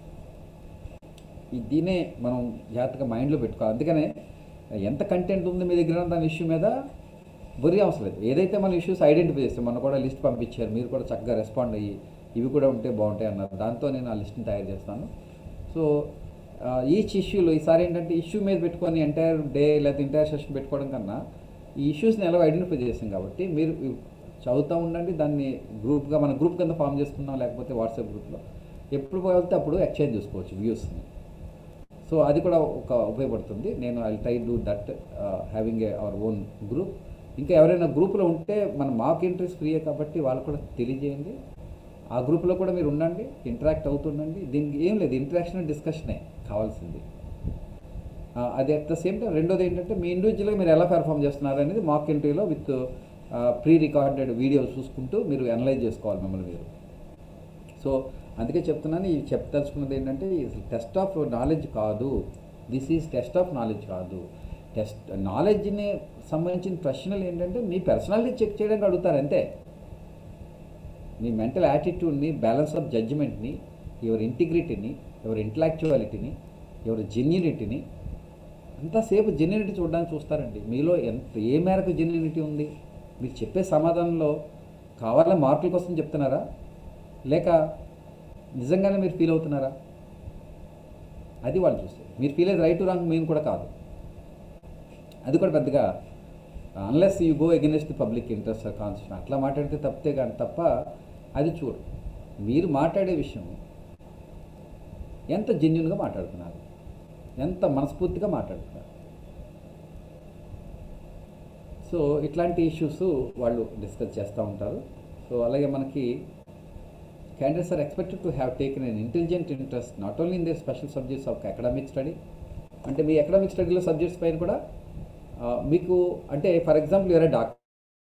దీనే మనం జాగ్రత్తగా మైండ్లో పెట్టుకోవాలి. అందుకనే ఎంత కంటెంట్ ఉంది మీ దగ్గర దాని ఇష్యూ మీద బుర్రి అవసరం లేదు. ఏదైతే మన ఇష్యూస్ ఐడెంటిఫై చేస్తాం, మనం కూడా లిస్ట్ పంపించారు, మీరు కూడా చక్కగా రెస్పాండ్ అయ్యి ఇవి కూడా ఉంటే బాగుంటాయి అన్నారు. దాంతో నేను ఆ లిస్ట్ని తయారు చేస్తాను. సో ఈచ్ ఇష్యూలో ఈసారి ఏంటంటే ఇష్యూ మీద పెట్టుకొని ఎంటైర్ డే లేదా ఎంటైర్ సెషన్ పెట్టుకోవడం కన్నా ఈ ఇష్యూస్ని ఎలా ఐడెంటిఫై చేస్తాం కాబట్టి మీరు చదువుతూ ఉండండి. దాన్ని గ్రూప్గా మన గ్రూప్ కింద ఫామ్ చేసుకున్నాం, లేకపోతే వాట్సాప్ గ్రూప్లో ఎప్పుడు వెళ్తే అప్పుడు ఎక్స్చేంజ్ చేసుకోవచ్చు వ్యూస్ని. సో అది కూడా ఒక ఉపయోగపడుతుంది. నేను I try do that having a our own group. ఇంకా ఎవరైనా గ్రూప్లో ఉంటే మన మాక్ ఇంట్రెస్ట్ ఫ్రీయే కాబట్టి వాళ్ళు కూడా తెలియజేయండి. ఆ గ్రూప్లో కూడా మీరు ఉండండి, ఇంటరాక్ట్ అవుతుండండి. దీనికి ఏం లేదు, ఇంటరాక్షన్ డిస్కషనే కావాల్సింది. అది అట్ ద సేమ్ టైం రెండోది ఏంటంటే మీ ఇండివిజువల్గా మీరు ఎలా పెర్ఫామ్ చేస్తున్నారు అనేది మాక్ ఇంటర్వ్యూలో విత్ ప్రీ రికార్డెడ్ వీడియోస్ చూసుకుంటూ మీరు అనలైజ్ చేసుకోవాలి మిమ్మల్ని మీరు. సో అందుకే చెప్తున్నాను, ఈ చెప్పదలుచుకున్నది ఏంటంటే టెస్ట్ ఆఫ్ నాలెడ్జ్ కాదు, this is test of knowledge కాదు. టెస్ట్ నాలెడ్జ్ని సంబంధించిన ప్రశ్నలు ఏంటంటే మీ పర్సనాలిటీ చెక్ చేయడానికి అడుగుతారు అంతే. మీ మెంటల్ యాటిట్యూడ్ని, బ్యాలెన్స్ ఆఫ్ జడ్జిమెంట్ని, ఎవరి ఇంటిగ్రిటీని, ఎవరి ఇంటలెక్చువాలిటీని, ఎవరి జెన్యూనిటీని, అంతసేపు జెన్యూనిటీ చూడడానికి చూస్తారండి. మీలో ఎంత ఏ మేరకు జెన్యూనిటీ ఉంది? మీరు చెప్పే సమాధానంలో కావాలా మార్కుల కోసం చెప్తున్నారా, లేక నిజంగానే మీరు ఫీల్ అవుతున్నారా? అది వాళ్ళు చూస్తారు. మీరు ఫీల్ అయ్యేది రైట్ రాంగ్ మెయిన్ కూడా కాదు. అది కూడా పెద్దగా unless you go against the public interest or constitution అట్లా మాట్లాడితే తప్పితే కానీ తప్ప అది చూడు. మీరు మాట్లాడే విషయం ఎంత జెన్యూన్గా మాట్లాడుతున్నారు, ఎంత మనస్ఫూర్తిగా మాట్లాడుతున్నారు. సో ఇట్లాంటి ఇష్యూస్ వాళ్ళు డిస్కస్ చేస్తూ ఉంటారు. సో అలాగే మనకి candidates are expected to have taken an intelligent interest not only in their special subjects of academic study, అంటే మీ అకాడమిక్ స్టడీలో సబ్జెక్ట్స్ పైన కూడా మీకు అంటే for example you are a doctor,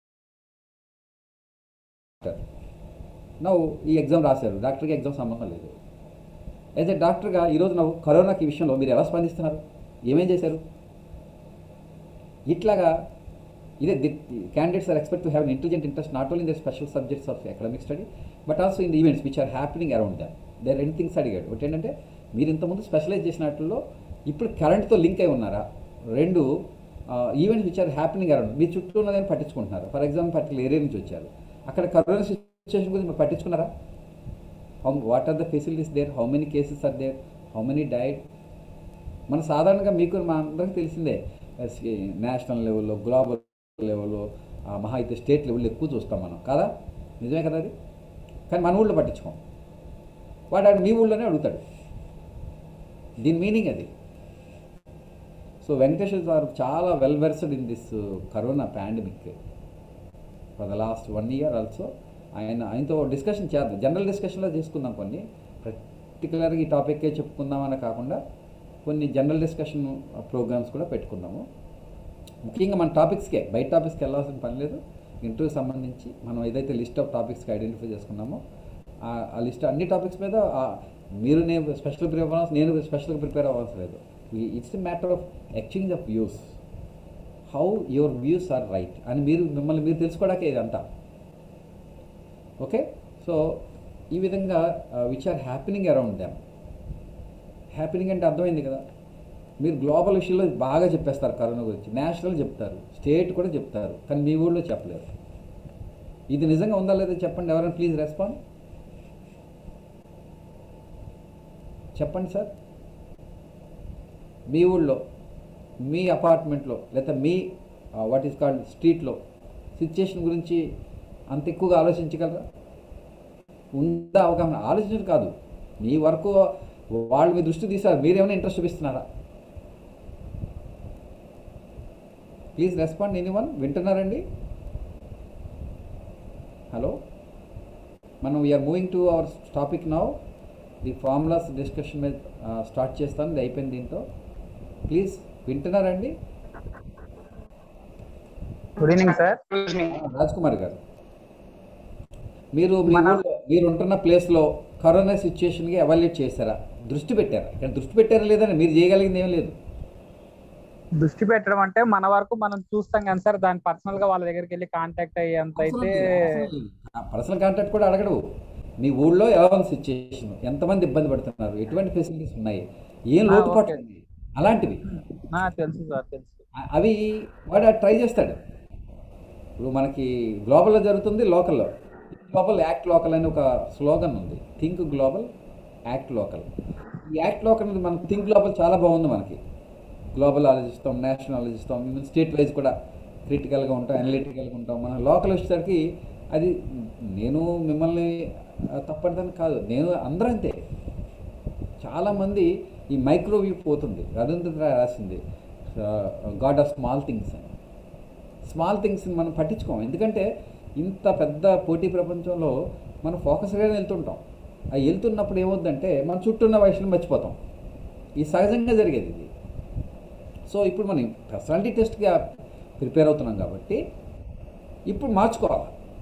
నవ్వు ఈ ఎగ్జామ్ రాశారు, డాక్టర్కి ఎగ్జామ్ సంబంధం లేదు. యాజ్ ఏ డాక్టర్గా ఈరోజు నవ్వు కరోనాకి విషయంలో మీరు ఎలా స్పందిస్తున్నారు, ఏమేం చేశారు? ఇట్లాగా ఇదే the candidates are expect to have an intelligent interest not only in the special subjects of academic study but also in the events which are happening around them. There any things అడిగాడు. ఒకటి ఏంటంటే మీరు ఇంతకుముందు specialise చేసినట్లో ఇప్పుడు కరెంట్తో link అయి ఉన్నారా? రెండు events which are happening around మీ చుట్టూ ఉన్నదని పట్టించుకుంటున్నారు. ఫర్ ఎగ్జాంపుల్ పర్టికులర్ ఏరియా నుంచి వచ్చారు, అక్కడ కరోనా సిచ్యువేషన్ గురించి మీరు పట్టించుకున్నారా? How what are the facilities there, how many cases are there, how many died? మన సాధారణంగా మీకు మా అందరికీ తెలిసిందే నేషనల్ లెవెల్లో, గ్లోబల్ లెవెల్లో, మహా అయితే స్టేట్ లెవెల్లో ఎక్కువ చూస్తాం మనం కాదా? నిజమే కదా అది. కానీ మన ఊళ్ళో పట్టించుకోం. వాడు ఆడు మీ ఊళ్ళోనే అడుగుతాడు. దీని మీనింగ్ అది. సో వెంకటేశ్వర గారు చాలా well versed in this corona pandemic for the last one year also. ఆయన ఆయనతో డిస్కషన్ చేద్దాం, జనరల్ డిస్కషన్లో చేసుకుందాం. కొన్ని పర్టికులర్గా ఈ టాపిక్కే చెప్పుకుందామని కాకుండా కొన్ని జనరల్ డిస్కషన్ ప్రోగ్రామ్స్ కూడా పెట్టుకుందాము. ముఖ్యంగా మన టాపిక్స్కే, బయట టాపిక్స్కి వెళ్ళాల్సిన పని లేదు. ఇంటర్వ్యూ సంబంధించి మనం ఏదైతే లిస్ట్ ఆఫ్ టాపిక్స్కి ఐడెంటిఫై చేసుకున్నామో ఆ లిస్ట్ అన్ని టాపిక్స్ మీద మీరు నేను స్పెషల్ ప్రిపేర్ అవ్వాల్సి నేను స్పెషల్గా ప్రిపేర్ అవ్వాల్సి లేదు. It's a matter of exchange of views, how your views are right అని మీరు మిమ్మల్ని మీరు తెలుసుకోవడానికే ఇదంతా. ఓకే, సో ఈ విధంగా which are happening around them. Happening అంటే అర్థమైంది కదా. మీరు గ్లోబల్ విషయంలో బాగా చెప్పేస్తారు, కరోనా గురించి నేషనల్ చెప్తారు, స్టేట్ కూడా చెప్తారు, కానీ మీ ఊళ్ళో చెప్పలేరు. ఇది నిజంగా ఉందా లేదా చెప్పండి. ఎవరైనా ప్లీజ్ రెస్పాండ్ చెప్పండి సార్. మీ ఊళ్ళో, మీ అపార్ట్మెంట్లో, లేదా మీ వాట్ ఈస్ కాల్డ్ స్ట్రీట్లో సిచ్యుయేషన్ గురించి అంత ఎక్కువగా ఆలోచించగలరా? ఉందా అవగాహన? ఆలోచించడం కాదు, మీ వరకు వాళ్ళు మీ దృష్టి తీశారు, మీరేమైనా ఇంట్రెస్ట్ చూపిస్తున్నారా? Please respond anyone. వింటున్నారండి? హలో, మనం we are moving to our topic now. The formulas discussion మీద స్టార్ట్ చేస్తాను. ఇది అయిపోయింది దీంతో. ప్లీజ్ వింటున్నారండి? Good evening sir. Raj Kumar garu, మీరు మీ ఊళ్ళో మీరు ఉంటున్న ప్లేస్లో కరోనా సిచ్యుయేషన్కి ఎవాల్యుయేట్ చేశారా? దృష్టి పెట్టారా? ఇక్కడ దృష్టి పెట్టారా లేదని మీరు చేయగలిగింది ఏం లేదు. దృష్టి పెట్టడం అంటే మన వరకు మనం చూస్తాం కానీ సార్, దాని పర్సనల్ గా వాళ్ళ దగ్గరికి వెళ్ళి కాంటాక్ట్ అయ్యేంత అయితే పర్సనల్ కాంటాక్ట్ కూడా అడగడు. మీ ఊళ్ళో ఎలా ఉంది సిచ్యుయేషన్, ఎంతమంది ఇబ్బంది పడుతున్నారు, ఎటువంటి ఫెసిలిటీస్ ఉన్నాయి, ఏం లోటుపాటు ఉంది, అలాంటివి తెలుసు సార్. తెలుసు. అవి వాడు ట్రై చేస్తాడు. ఇప్పుడు మనకి గ్లోబల్లో జరుగుతుంది, లోకల్లో. గ్లోబల్ యాక్ట్ లోకల్ అని ఒక స్లోగన్ ఉంది. Think global, act local. ఈ యాక్ట్ లోకల్ మనం థింక్ గ్లోబల్ చాలా బాగుంది. మనకి గ్లోబల్ ఆలోచిస్తాం, నేషనల్ ఆలోచిస్తాం, ఈవెన్ స్టేట్ వైజ్ కూడా క్రిటికల్గా ఉంటాం, అనలిటికల్గా ఉంటాం. మనం లోకల్ వచ్చేసరికి అది నేను మిమ్మల్ని తప్పనిదని కాదు, నేను అందరూ అంతే. చాలామంది ఈ మైక్రోవేవ్ పోతుంది. రవీంద్ర రాసింది గాడ్ ఆఫ్ స్మాల్ థింగ్స్ అని. స్మాల్ థింగ్స్ని మనం పట్టించుకోం, ఎందుకంటే ఇంత పెద్ద పోటీ ప్రపంచంలో మనం ఫోకస్గానే వెళ్తుంటాం. అవి వెళ్తున్నప్పుడు ఏమవుద్దంటే మన చుట్టూ ఉన్న వయసును మర్చిపోతాం. ఇది సహజంగా జరిగేది ఇది. సో ఇప్పుడు మనం పర్సనాలిటీ టెస్ట్గా ప్రిపేర్ అవుతున్నాం కాబట్టి ఇప్పుడు మార్చుకోవాలి.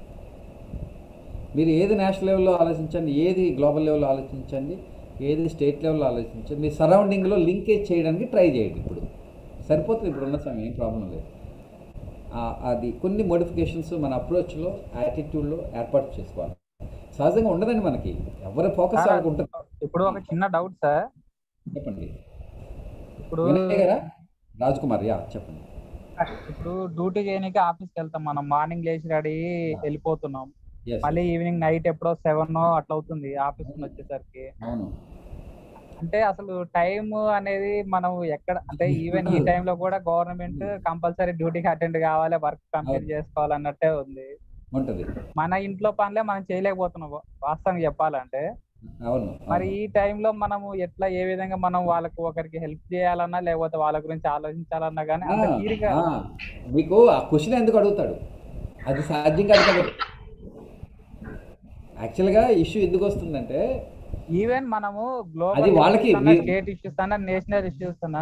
మీరు ఏది నేషనల్ లెవెల్లో ఆలోచించండి, ఏది గ్లోబల్ లెవెల్లో ఆలోచించండి, ఏది స్టేట్ లెవెల్లో ఆలోచించండి. మీ సరౌండింగ్లో లింకేజ్ చేయడానికి ట్రై చేయండి. ఇప్పుడు సరిపోతుంది, ఇప్పుడు ఉన్న సమయం ఏం ప్రాబ్లం లేదు. అది కొన్ని మోడిఫికేషన్స్ మన అప్రోచ్లో, యాటిట్యూడ్లో ఏర్పాటు చేసుకోవాలి. సహజంగా ఉండదండి మనకి, ఎవరి ఫోకస్ వాళ్ళకి ఉంటుంది. ఇప్పుడు ఒక చిన్న డౌట్ సార్, చెప్పండి. ఇప్పుడు రాజ్ కుమార్, యా చెప్పండి. ఇప్పుడు డ్యూటీ చేయడానికి ఆఫీస్కి వెళ్తాం మనం, మార్నింగ్ లేచి రెడీ వెళ్ళిపోతున్నాం, మళ్ళీ ఈవినింగ్ నైట్ ఎప్పుడో సెవెన్ అట్లా అవుతుంది ఆఫీస్ వచ్చేసరికి. అవును. అంటే అసలు టైం అనేది మనం ఎక్కడ అంటే ఈవెన్ ఈ టైంలో కూడా గవర్నమెంట్ కంపల్సరీ డ్యూటీకి అటెండ్ కావాలి, వర్క్ కంప్లీట్ చేసుకోవాలి అన్నట్టే ఉంది. మన ఇంట్లో పనులే మనం చేయలేకపోతున్నాం వాస్తవంగా చెప్పాలంటే. అవును. మరి ఈ టైంలో మనము ఎట్లా ఏ విధంగా మనం వాళ్ళకు ఒకరికి హెల్ప్ చేయాలన్నా లేకపోతే వాళ్ళ గురించి ఆలోచించాలన్నా కానీ అంత తీరిగా. మీకు ఆ క్వశ్చన్ ఎందుకు అడుగుతాడు? అది సాధ్యం కాదు కదా. యాక్చువల్గా ఇష్యూ ఎందుకు వస్తుందంటే, ఈవెన్ మనము గ్లోబల్ వాళ్ళకి స్టేట్ ఇష్యూస్ అన్నా నేషనల్ ఇష్యూస్ అన్నా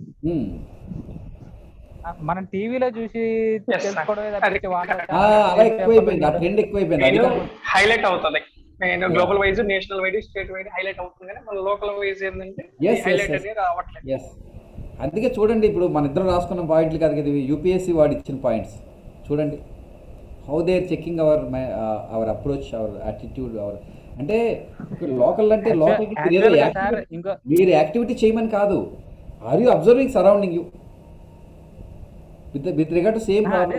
మనం టీవీలో చూసి హైలైట్ అవుతుంది. Global wise, national wise, state wise highlight అవుతుంది కానీ మన లోకల్ వైజ్ ఏంటంటే హైలైట్ అనేది రావట్లేదు. అందుకే చూడండి, ఇప్పుడు మన ఇద్దరు రాసుకున్న పాయింట్లు కాదు కదా, యూపీఎస్సీ వాడు ఇచ్చిన పాయింట్స్ చూడండి. How they are checking our our approach, our attitude, our అంటే లోకల్ అంటే లోకల్ మీరు యాక్టివిటీ చేయమని కాదు. Are you observing surrounding you with with regard to same problem.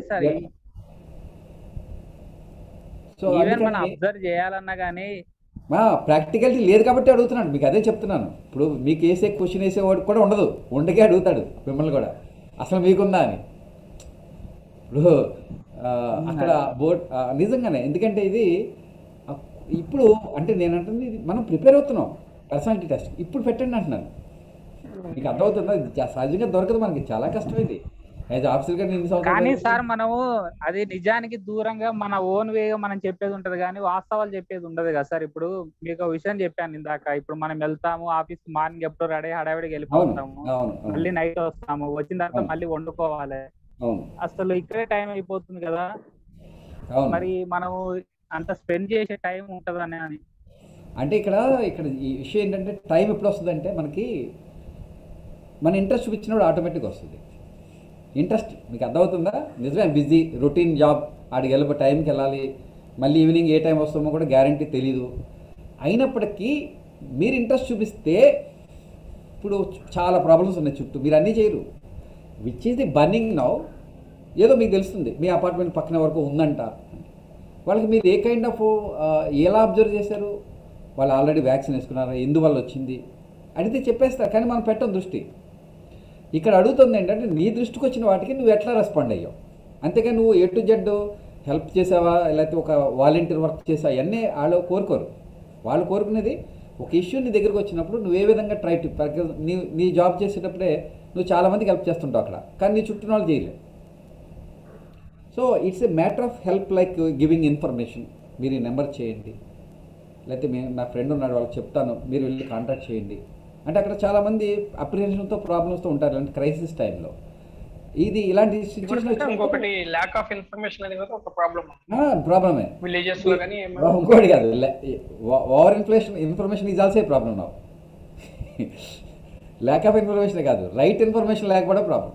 So మనం అబ్జర్వ్ చేయాలన్నా కానీ ప్రాక్టికాలిటీ లేదు కాబట్టి అడుగుతున్నాను. మీకు అదే చెప్తున్నాను. ఇప్పుడు మీకు వేసే క్వశ్చన్ వేసేవాడు కూడా ఉండదు, ఉండకే అడుగుతాడు మిమ్మల్ని కూడా, అసలు మీకుందా అని. ఇప్పుడు అక్కడ బోర్డ్ నిజంగానే, ఎందుకంటే ఇది ఇప్పుడు అంటే నేను అంటుంది ఇది మనం ప్రిపేర్ అవుతున్నాం పర్సనాలిటీ టెస్ట్. ఇప్పుడు పెట్టండి అంటున్నాను. మీకు అర్థమవుతుందా? సహజంగా దొరకదు మనకి, చాలా కష్టమైంది యాజ్ ఆఫీసర్గా. కానీ సార్ మనము అది నిజానికి దూరంగా మన ఓన్ వేగా మనం చెప్పేది ఉంటది కానీ వాస్తవాలు చెప్పేది ఉండదు కదా సార్. ఇప్పుడు మీకు ఒక విషయం చెప్పాను ఇందాక, ఇప్పుడు మనం వెళ్తాము ఆఫీస్, మార్నింగ్ ఎప్పుడు రెడీ హడావిడికి వెళ్ళిపోతాము, మళ్ళీ నైట్ వస్తాము, వచ్చిన తర్వాత మళ్ళీ వండుకోవాలి, అసలు ఇక్కడే టైం అయిపోతుంది కదా. మరి మనము అంత స్పెండ్ చేసే టైం ఉంటుందని అని అంటే ఇక్కడ ఇక్కడ ఈ విషయం ఏంటంటే, టైం ఎప్పుడు వస్తుంది అంటే మనకి మన ఇంట్రెస్ట్ చూపించినప్పుడు ఆటోమేటిక్గా వస్తుంది. ఇంట్రెస్ట్ మీకు అర్థమవుతుందా? నిజమే, బిజీ రొటీన్ జాబ్, ఆడికి వెళ్ళి టైంకి వెళ్ళాలి, మళ్ళీ ఈవినింగ్ ఏ టైం వస్తామో కూడా గ్యారంటీ తెలీదు. అయినప్పటికీ మీరు ఇంట్రెస్ట్ చూపిస్తే ఇప్పుడు చాలా ప్రాబ్లమ్స్ ఉన్నాయి చుట్టూ, మీరు అన్నీ చేయరు. Which is the burning now. ఏదో మీకు తెలుస్తుంది మీ అపార్ట్మెంట్ పక్కన వరకు ఉందంట, వాళ్ళకి మీరు ఏ కైండ్ ఆఫ్ ఎలా అబ్జర్వ్ చేశారు, వాళ్ళు ఆల్రెడీ వ్యాక్సిన్ వేసుకున్నారా, ఎందువల్ల వచ్చింది అడిగితే చెప్పేస్తారు. కానీ మనం పెట్టం దృష్టి. ఇక్కడ అడుగుతుంది ఏంటంటే నీ దృష్టికి వచ్చిన వాటికి నువ్వు ఎట్లా రెస్పాండ్ అయ్యావు. అంతేకాని నువ్వు ఏ టు జెడ్ హెల్ప్ చేసావా, లేకపోతే ఒక వాలంటీర్ వర్క్ చేసావా, అవన్నీ వాళ్ళు కోరుకోరు. వాళ్ళు కోరుకునేది ఒక ఇష్యూ నీ దగ్గరకు వచ్చినప్పుడు నువ్వు ఏ విధంగా ట్రై టు నీ నీ జాబ్ చేసేటప్పుడే నువ్వు చాలామందికి హెల్ప్ చేస్తుంటావు అక్కడ, కానీ నీ చుట్టూ వాళ్ళు చేయలేవు. So it's a matter of help, like giving information, మీరు ఈ నెంబర్ చేయండి, లేకపోతే మేము నా ఫ్రెండ్ ఉన్నాడు వాళ్ళకి చెప్తాను మీరు వెళ్ళి కాంటాక్ట్ చేయండి అంటే అక్కడ చాలామంది అప్రిహెన్షన్తో ప్రాబ్లమ్స్తో ఉంటారు ఇలాంటి క్రైసిస్ టైంలో. ఇది ఇలాంటి సిచ్యువేషన్ ఇంకొకటి ల్యాక్ ఆఫ్ ఇన్ఫర్మేషన్ అనేది కూడా ఒక ప్రాబ్లమ్ ప్రాబ్లమే. విలేజెస్ లో కానీ ఇంకోటి కాదు, over information information is also a problem నా. ల్యాక్ ఆఫ్ ఇన్ఫర్మేషన్ కాదు, రైట్ ఇన్ఫర్మేషన్ లేకపోవడం ప్రాబ్లం.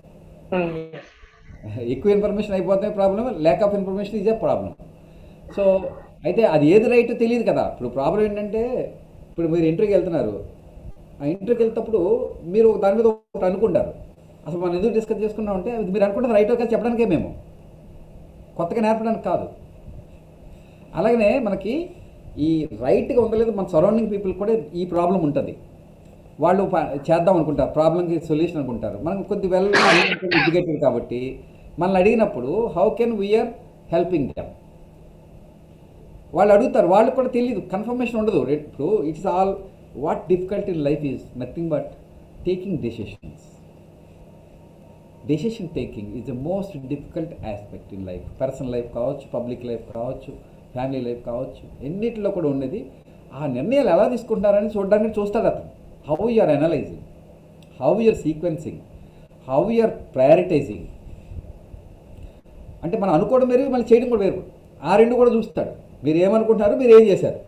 ఎక్కువ ఇన్ఫర్మేషన్ అయిపోతే problem, lack of information is a problem. So అయితే అది ఏది రైట్ తెలియదు కదా. ఇప్పుడు ప్రాబ్లం ఏంటంటే ఇప్పుడు మీరు ఇంటర్వ్యూకి వెళ్తున్నారు, ఆ ఇంటర్వ్యూకి వెళ్తేప్పుడు మీరు దాని మీద ఒకటి అనుకుంటారు, అసలు మనం ఎందుకు డిస్కస్ చేసుకున్నాం అంటే అది మీరు అనుకుంటే రైట్ ఓకే చెప్పడానికే, మేము కొత్తగా నేర్పడానికి కాదు. అలాగనే మనకి ఈ రైట్గా ఉండలేదు, మన సరౌండింగ్ పీపుల్ కూడా ఈ ప్రాబ్లం ఉంటుంది. వాళ్ళు చేద్దాం అనుకుంటారు, ప్రాబ్లంకి సొల్యూషన్ అనుకుంటారు. మనం కొద్ది వెల్ ఎడ్యుకేటెడ్ కాబట్టి మనల్ని అడిగినప్పుడు how can we are helping them వాళ్ళు అడుగుతారు, వాళ్ళకి కూడా తెలియదు, కన్ఫర్మేషన్ ఉండదు. ఇప్పుడు it's all what difficult in life is nothing but taking decisions. Decision taking is the most difficult aspect in life. Personal life కావచ్చు, పబ్లిక్ లైఫ్ కావచ్చు, ఫ్యామిలీ లైఫ్ కావచ్చు, ఎన్నిటిలో కూడా ఉన్నది ఆ నిర్ణయాలు ఎలా తీసుకుంటున్నారని చూడడానికి చూస్తాడు అతను. How you are analysing, how you are sequencing, how you are prioritising. అంటే మనం అనుకోవడం వేరు, మళ్ళీ చేయడం కూడా వేరు. ఆ రెండు కూడా చూస్తాడు. మీరు ఏమనుకుంటున్నారు, మీరు ఏం చేశారు.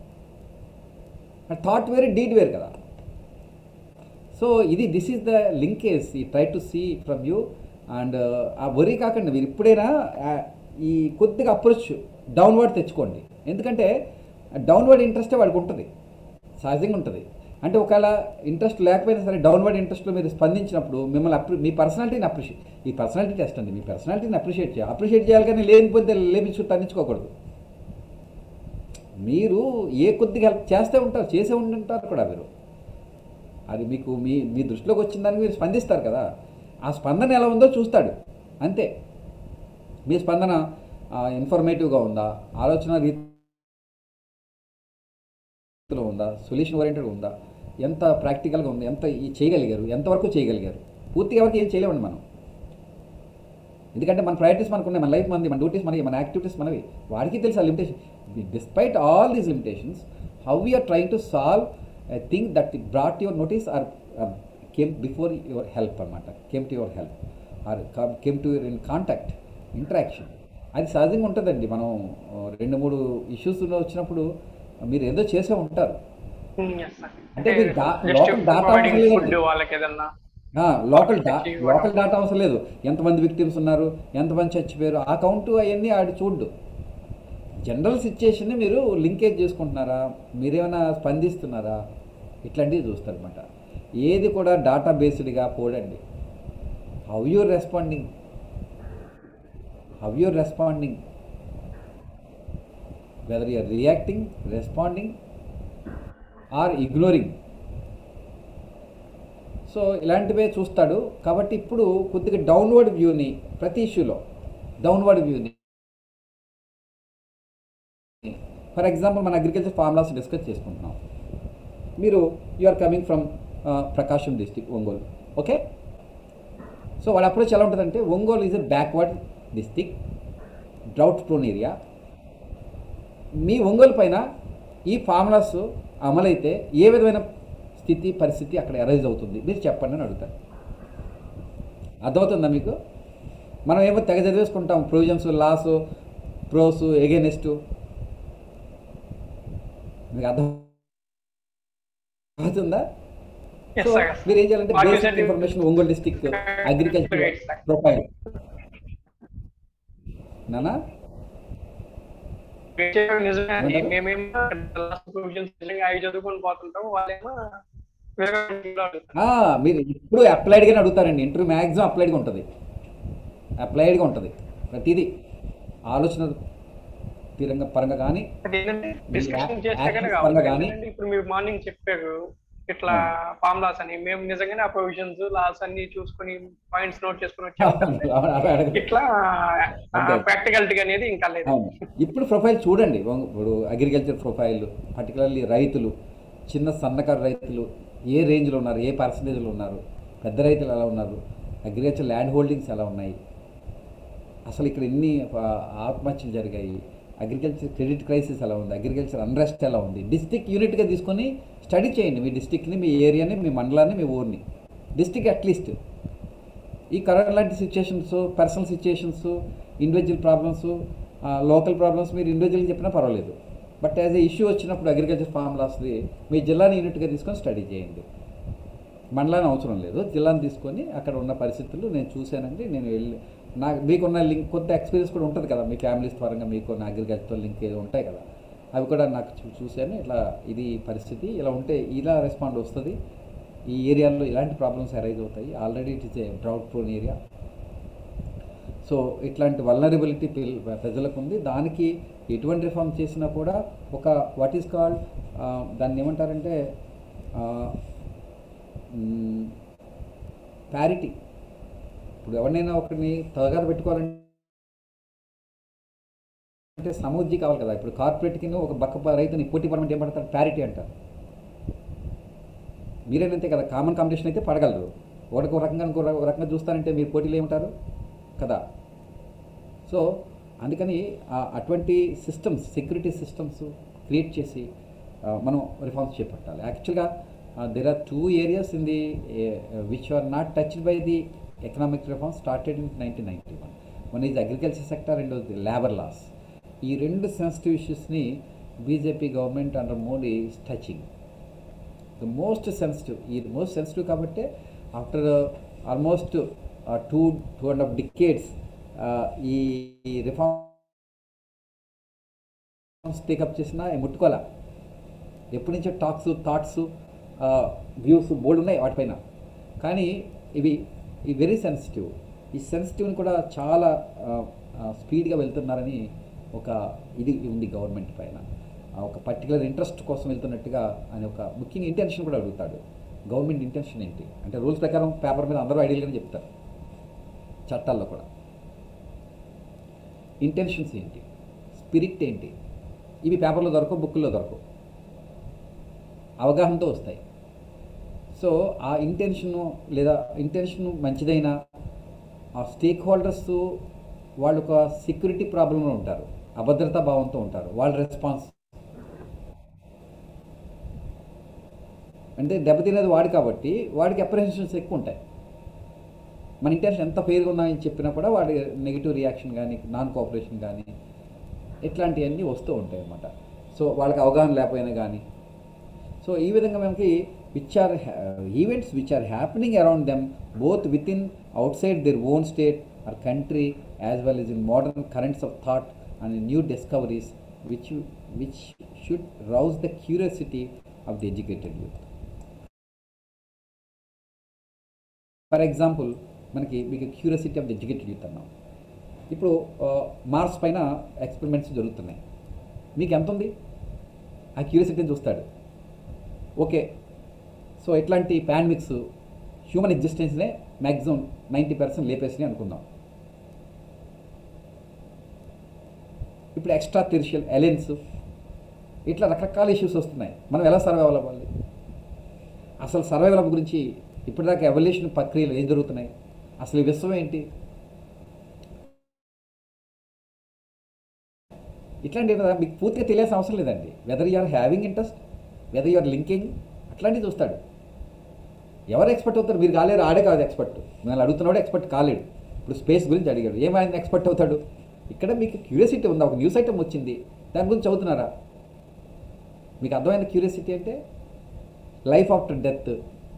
థాట్ వేరు, డీడ్ వేరు కదా. సో ఇది దిస్ ఈజ్ ద లింకేజ్ ఈ try to see from you. And ఆ వరీ కాకుండా మీరు ఇప్పుడైనా ఈ కొద్దిగా అప్రోచ్ డౌన్వర్డ్ తెచ్చుకోండి. ఎందుకంటే డౌన్వర్డ్ ఇంట్రెస్టే వాడికి ఉంటుంది, సహజంగా ఉంటుంది. అంటే ఒకవేళ ఇంట్రెస్ట్ లేకపోయినా సరే డౌన్వర్డ్ ఇంట్రెస్ట్లో మీరు స్పందించినప్పుడు మిమ్మల్ని అప్రి మీ పర్సనాలిటీని అప్రిషియేట్ ఈ పర్సనాలిటీ టెస్ట్ అండి మీ పర్సనాలిటీని అప్రిషియేట్ చేయాలి. అప్రిషియేట్ చేయాలి కానీ లేనిపోతే లేపించు తన్నించుకోకూడదు. మీరు ఏ కొద్దిగా హెల్ప్ చేస్తే ఉంటారు, చేసే ఉంటుంటారు కూడా మీరు. అది మీకు మీ మీ దృష్టిలోకి వచ్చిన దానికి మీరు స్పందిస్తారు కదా, ఆ స్పందన ఎలా ఉందో చూస్తాడు అంతే. మీ స్పందన ఇన్ఫర్మేటివ్గా ఉందా, ఆలోచన రీతిలో ఉందా, సొల్యూషన్ ఓరియంటెడ్గా ఉందా, ఎంత ప్రాక్టికల్గా ఉంది, ఎంత చేయగలిగారు, ఎంతవరకు చేయగలిగారు. పూర్తిగా వరకు ఏం చేయలేమండి మనం. ఎందుకంటే మన ప్రయారిటీస్ మనకు ఉన్నాయి, మన లైఫ్ మనది, మన డ్యూటీస్ మనవి, మన యాక్టివిటీస్ మనవి. వాడికి తెలుసు ఆ limitation. Despite all these limitations how we are trying to solve a thing that brought your notice or came before your help అనమాట. Came to your help or came to your in contact interaction. అది సహజంగా ఉంటుందండి. మనం రెండు మూడు issues వచ్చినప్పుడు మీరు ఏదో చేసే ఉంటారు. అంటే మీరు లోకల్ డాటా అవసరం లేదు, లోకల్ డా లోకల్ డాటా అవసరం లేదు. ఎంతమంది విక్టిమ్స్ ఉన్నారు, ఎంతమంది చచ్చిపోయారు, ఆ కౌంట్ అవన్నీ ఆడు చూడ్డు. జనరల్ సిచ్యుయేషన్ని మీరు లింకేజ్ చేసుకుంటున్నారా, మీరేమైనా స్పందిస్తున్నారా, ఇట్లాంటివి చూస్తారనమాట. ఏది కూడా డాటా బేస్డ్గా పోడండి. How you're responding, how you're responding whether you are reacting, responding or ignoring. So ఇలాంటివే చూస్తాడు. కాబట్టి ఇప్పుడు కొద్దిగా డౌన్వర్డ్ వ్యూని ప్రతి ఇష్యూలో డౌన్వర్డ్ వ్యూని, ఫర్ ఎగ్జాంపుల్ మన అగ్రికల్చర్ ఫార్ములాస్ డిస్కస్ చేసుకుంటున్నాం. మీరు you are coming from Prakasam district, Ongole. Okay, so వాళ్ళ అప్రోచ్ ఎలా ఉంటుందంటే Ongole is a backward district, drought prone area. మీ ఒంగోలు పైన ఈ ఫార్ములాస్ అమలైతే ఏ విధమైన స్థితి పరిస్థితి అక్కడ అరైజ్ అవుతుంది మీరు చెప్పండి అని అడుగుతారు. అర్థమవుతుందా మీకు? మనం ఏమో తెగ చదివేసుకుంటాం, ప్రొవిజన్స్, లాస్, ప్రోస్, ఎగెనెస్ట్. మీకు అర్థం అవుతుందా? సో మీరు ఏం చేయాలంటే basic information Ongole district agriculture profile నానా మీరు ఇప్పుడు అప్లైడ్గానే అడుగుతారండి. ఇంటర్వ్యూ మ్యాక్సిమం అప్లైడ్గా ఉంటుంది, అప్లైడ్గా ఉంటుంది ప్రతిదీ. ఆలోచన తీరంగా పరంగా కానీ పరంగా కానీ. ఇప్పుడు మీరు మార్నింగ్ చెప్పారు ఇట్లా ఫార్ములాస్ అని, మేము నిజంగానే ఆ ప్రొవిజన్స్, లాస్ అన్ని చూసుకుని పాయింట్స్ నోట్ చేసుకుని వచ్చాము. ఇట్లా ప్రాక్టికాలిటీ అనేది ఇంకా లేదు. ఇప్పుడు ప్రొఫైల్ చూడండి. ఇప్పుడు అగ్రికల్చర్ ప్రొఫైల్, పర్టికులర్లీ రైతులు, చిన్న సన్నకారు రైతులు ఏ రేంజ్లో ఉన్నారు, ఏ పర్సంటేజ్లో ఉన్నారు, పెద్ద రైతులు ఎలా ఉన్నారు, అగ్రికల్చర్ ల్యాండ్ హోల్డింగ్స్ ఎలా ఉన్నాయి, అసలు ఇక్కడ ఎన్ని ఆత్మహత్యలు జరిగాయి, అగ్రికల్చర్ క్రెడిట్ క్రైసిస్ ఎలా ఉంది, అగ్రికల్చర్ అన్రెస్ట్ ఎలా ఉంది, డిస్టిక్ యూనిట్గా తీసుకొని స్టడీ చేయండి మీ డిస్టిక్ని, మీ ఏరియాని, మీ మండలాన్ని, మీ ఊరిని. డిస్టిక్ అట్లీస్ట్ ఈ కరోనా లాంటి situations, personal situations, individual problems, local problems మీరు ఇండివిజువల్గా చెప్పినా పర్వాలేదు. బట్ యాజ్ ఏ ఇష్యూ వచ్చినప్పుడు అగ్రికల్చర్ ఫార్మ్ లాస్ది మీ జిల్లాని యూనిట్గా తీసుకొని స్టడీ చేయండి. మండలాన్ని అవసరం లేదు, జిల్లాని తీసుకొని అక్కడ ఉన్న పరిస్థితులు నేను చూశానండి. నేను వెళ్ళి నాకు మీకున్న లింక్ కొంత ఎక్స్పీరియన్స్ కూడా ఉంటుంది కదా, మీ ఫ్యామిలీస్ పరంగా మీకున్న అగ్రికల్చర్ లింక్ ఏదో ఉంటాయి కదా, అవి కూడా నాకు చూ చూశాను. ఇట్లా ఇది పరిస్థితి, ఇలా ఉంటే ఇలా రెస్పాండ్ వస్తుంది. ఈ ఏరియాలో ఇలాంటి ప్రాబ్లమ్స్ అరైజ్ అవుతాయి. Already it is a drought prone area. So ఇట్లాంటి వల్నరబిలిటీ ప్రజలకు ఉంది. దానికి ఎటువంటి రిఫార్మ్ చేసినా కూడా ఒక వాట్ ఈస్ కాల్డ్ దాన్ని ఏమంటారంటే ప్యారిటీ. ఇప్పుడు ఎవరినైనా ఒకరిని తగాద పెట్టుకోవాలంటే సమృద్ధి కావాలి కదా. ఇప్పుడు కార్పొరేట్కి ఒక బక్క రైతుని పోటీ పడమంటే ఏం పడతారు? ప్యారిటీ అంటారు. మీరేనంతే కదా, కామన్ కాంపిటీషన్ అయితే పడగలరు. ఒకరికి ఒక రకంగా ఇంకో రకంగా చూస్తారంటే మీరు పోటీలు ఏమంటారు కదా. సో అందుకని అటువంటి సిస్టమ్స్, సెక్యూరిటీ సిస్టమ్స్ క్రియేట్ చేసి మనం రిఫార్మ్స్ చేపట్టాలి. యాక్చువల్గా there are two areas in the which are not touched by the economic reforms started in nineteen ninety one. One is agriculture sector and the labour laws. ఈ రెండు sensitive ఇష్యూస్ని BJP government under Modi is touching. The most sensitive, ఇది most sensitive కాబట్టి after almost two two and half decades ఈ reforms take up చేసినా ముట్టుకోలే. ఎప్పటి నుంచో టాక్స్, థాట్స్, వ్యూస్ బోల్డ్ ఉన్నాయి వాటిపైన. కానీ ఇవి ఈ వెరీ సెన్సిటివ్. ఈ సెన్సిటివ్ని కూడా చాలా స్పీడ్గా వెళ్తున్నారని ఒక ఇది ఉంది గవర్నమెంట్ పైన. ఒక పర్టికులర్ ఇంట్రెస్ట్ కోసం వెళ్తున్నట్టుగా అని ఒక ముఖ్యంగా ఇంటెన్షన్ కూడా అడుగుతాడు. గవర్నమెంట్ ఇంటెన్షన్ ఏంటి అంటే రూల్స్ ప్రకారం పేపర్ మీద అందరూ ఐడియల్గానే చెప్తారు, చట్టాల్లో కూడా. ఇంటెన్షన్స్ ఏంటి, స్పిరిట్ ఏంటి, ఇవి పేపర్లో దొరకవు, బుక్కుల్లో దొరకవు, అవగాహనతో వస్తాయి. సో ఆ ఇంటెన్షను లేదా ఇంటెన్షన్ మంచిదైనా ఆ స్టేక్ హోల్డర్స్ వాళ్ళు ఒక సెక్యూరిటీ ప్రాబ్లంలో ఉంటారు, అభద్రతా భావంతో ఉంటారు. వాళ్ళ రెస్పాన్స్ అంటే దెబ్బతినేది వాడు కాబట్టి వాడికి అప్రిహెన్షన్స్ ఎక్కువ ఉంటాయి. మన ఇంటెన్షన్ ఎంత ఫెయిర్గా ఉందని చెప్పినా కూడా వాడి నెగిటివ్ రియాక్షన్ కానీ, నాన్ కోఆపరేషన్ కానీ ఇట్లాంటివన్నీ వస్తూ ఉంటాయి అన్నమాట. సో వాళ్ళకి అవగాహన లేకపోయినా కానీ. సో ఈ విధంగా మనకి which are events which are happening around them both within outside their own state or country as well as in modern currents of thought and new discoveries which which should rouse the curiosity of the educated youth. For example మనకి మీకు curiosity of the educated youth అన్నాం. ఇప్పుడు Mars పైన experiments జరుగుతున్నాయి. మీకు ఎంత ఉంది? ఆ క్యూరియాసిటీని చూస్తాడు. ఓకే, సో ఇట్లాంటి పాండమిక్స్ హ్యూమన్ ఎగ్జిస్టెన్స్నే మ్యాక్సిమం నైంటీ పర్సెంట్ లేపేసినాయి అనుకుందాం. ఇప్పుడు ఎక్స్ట్రా టెరిషియల్ ఎలియన్స్ ఇట్లా రకరకాల ఇష్యూస్ వస్తున్నాయి. మనం ఎలా సర్వైవల్ అవ్వాలి? అసలు సర్వైవల్ గురించి ఇప్పటిదాకా ఎవల్యూషన్ ప్రక్రియలు ఏం జరుగుతున్నాయి, అసలు ఈ విశ్వం ఏంటి, ఇట్లాంటివి కదా మీకు పూర్తిగా తెలియాల్సిన అవసరం లేదండి. Whether you are having interest, whether you are linking, అట్లాంటివి చూస్తాడు. ఎవరు ఎక్స్పర్ట్ అవుతారు? మీరు కాలేరు, ఆడే కాదు ఎక్స్పర్ట్. మిమ్మల్ని అడుగుతున్నాడు, ఎక్స్పర్ట్ కాలేడు. ఇప్పుడు స్పేస్ గురించి అడిగాడు, ఏమైనా ఎక్స్పర్ట్ అవుతాడు? ఇక్కడ మీకు క్యూరియాసిటీ ఉందా? ఒక న్యూస్ ఐటమ్ వచ్చింది, దాని గురించి చదువుతున్నారా? మీకు అర్థమైన క్యూరియాసిటీ అంటే లైఫ్ ఆఫ్టర్ డెత్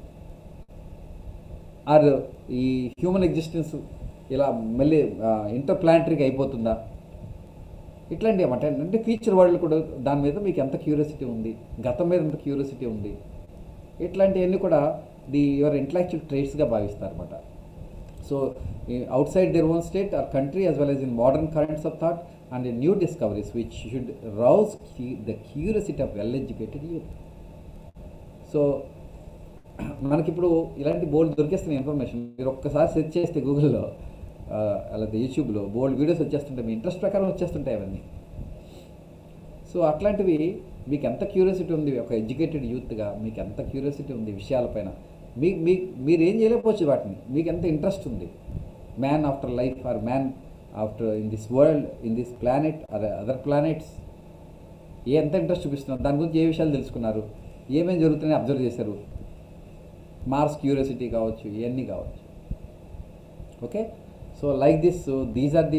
ఆర్ ఈ హ్యూమన్ ఎగ్జిస్టెన్స్ ఇలా మళ్ళీ ఇంటర్ ప్లానటరీగా అయిపోతుందా, ఇట్లాంటివి అన్నమాట. అంటే ఫ్యూచర్ వరల్డ్ కూడా దాని మీద మీకు ఎంత క్యూరియాసిటీ ఉంది, గతం మీద ఎంత క్యూరియాసిటీ ఉంది, ఇట్లాంటివన్నీ కూడా ది యువర్ ఇంటలెక్చువల్ ట్రేట్స్గా భావిస్తారు అనమాట. So outside their own state or country as well as in modern currents of thought and new discoveries which should rouse the curiosity of well educated youth. So మనకిప్పుడు ఇలాంటి బోల్డ్ దొరికేస్తున్న information మీరు ఒక్కసారి search చేస్తే గూగుల్లో అలాగే యూట్యూబ్లో బోల్డ్ videos వచ్చేస్తుంటాయి, మీ interest ప్రకారం వచ్చేస్తుంటాయి అవన్నీ. సో అట్లాంటివి మీకు ఎంత క్యూరియాసిటీ ఉంది ఒక ఎడ్యుకేటెడ్ యూత్గా, మీకు ఎంత క్యూరియాసిటీ ఉంది విషయాలపైన, మీ మీ మీరు ఏం చేయలేకపోవచ్చు వాటిని, మీకు ఎంత ఇంట్రెస్ట్ ఉంది. Man after life or man after in this world, in this planet other other planets ఏ ఎంత ఇంట్రెస్ట్ చూపిస్తున్నారు, దాని గురించి ఏ విషయాలు తెలుసుకున్నారు, ఏమేమి జరుగుతున్నాయని అబ్జర్వ్ చేశారు, మార్స్ క్యూరియాసిటీ కావచ్చు, ఇవన్నీ కావచ్చు. Okay, so like this, these are the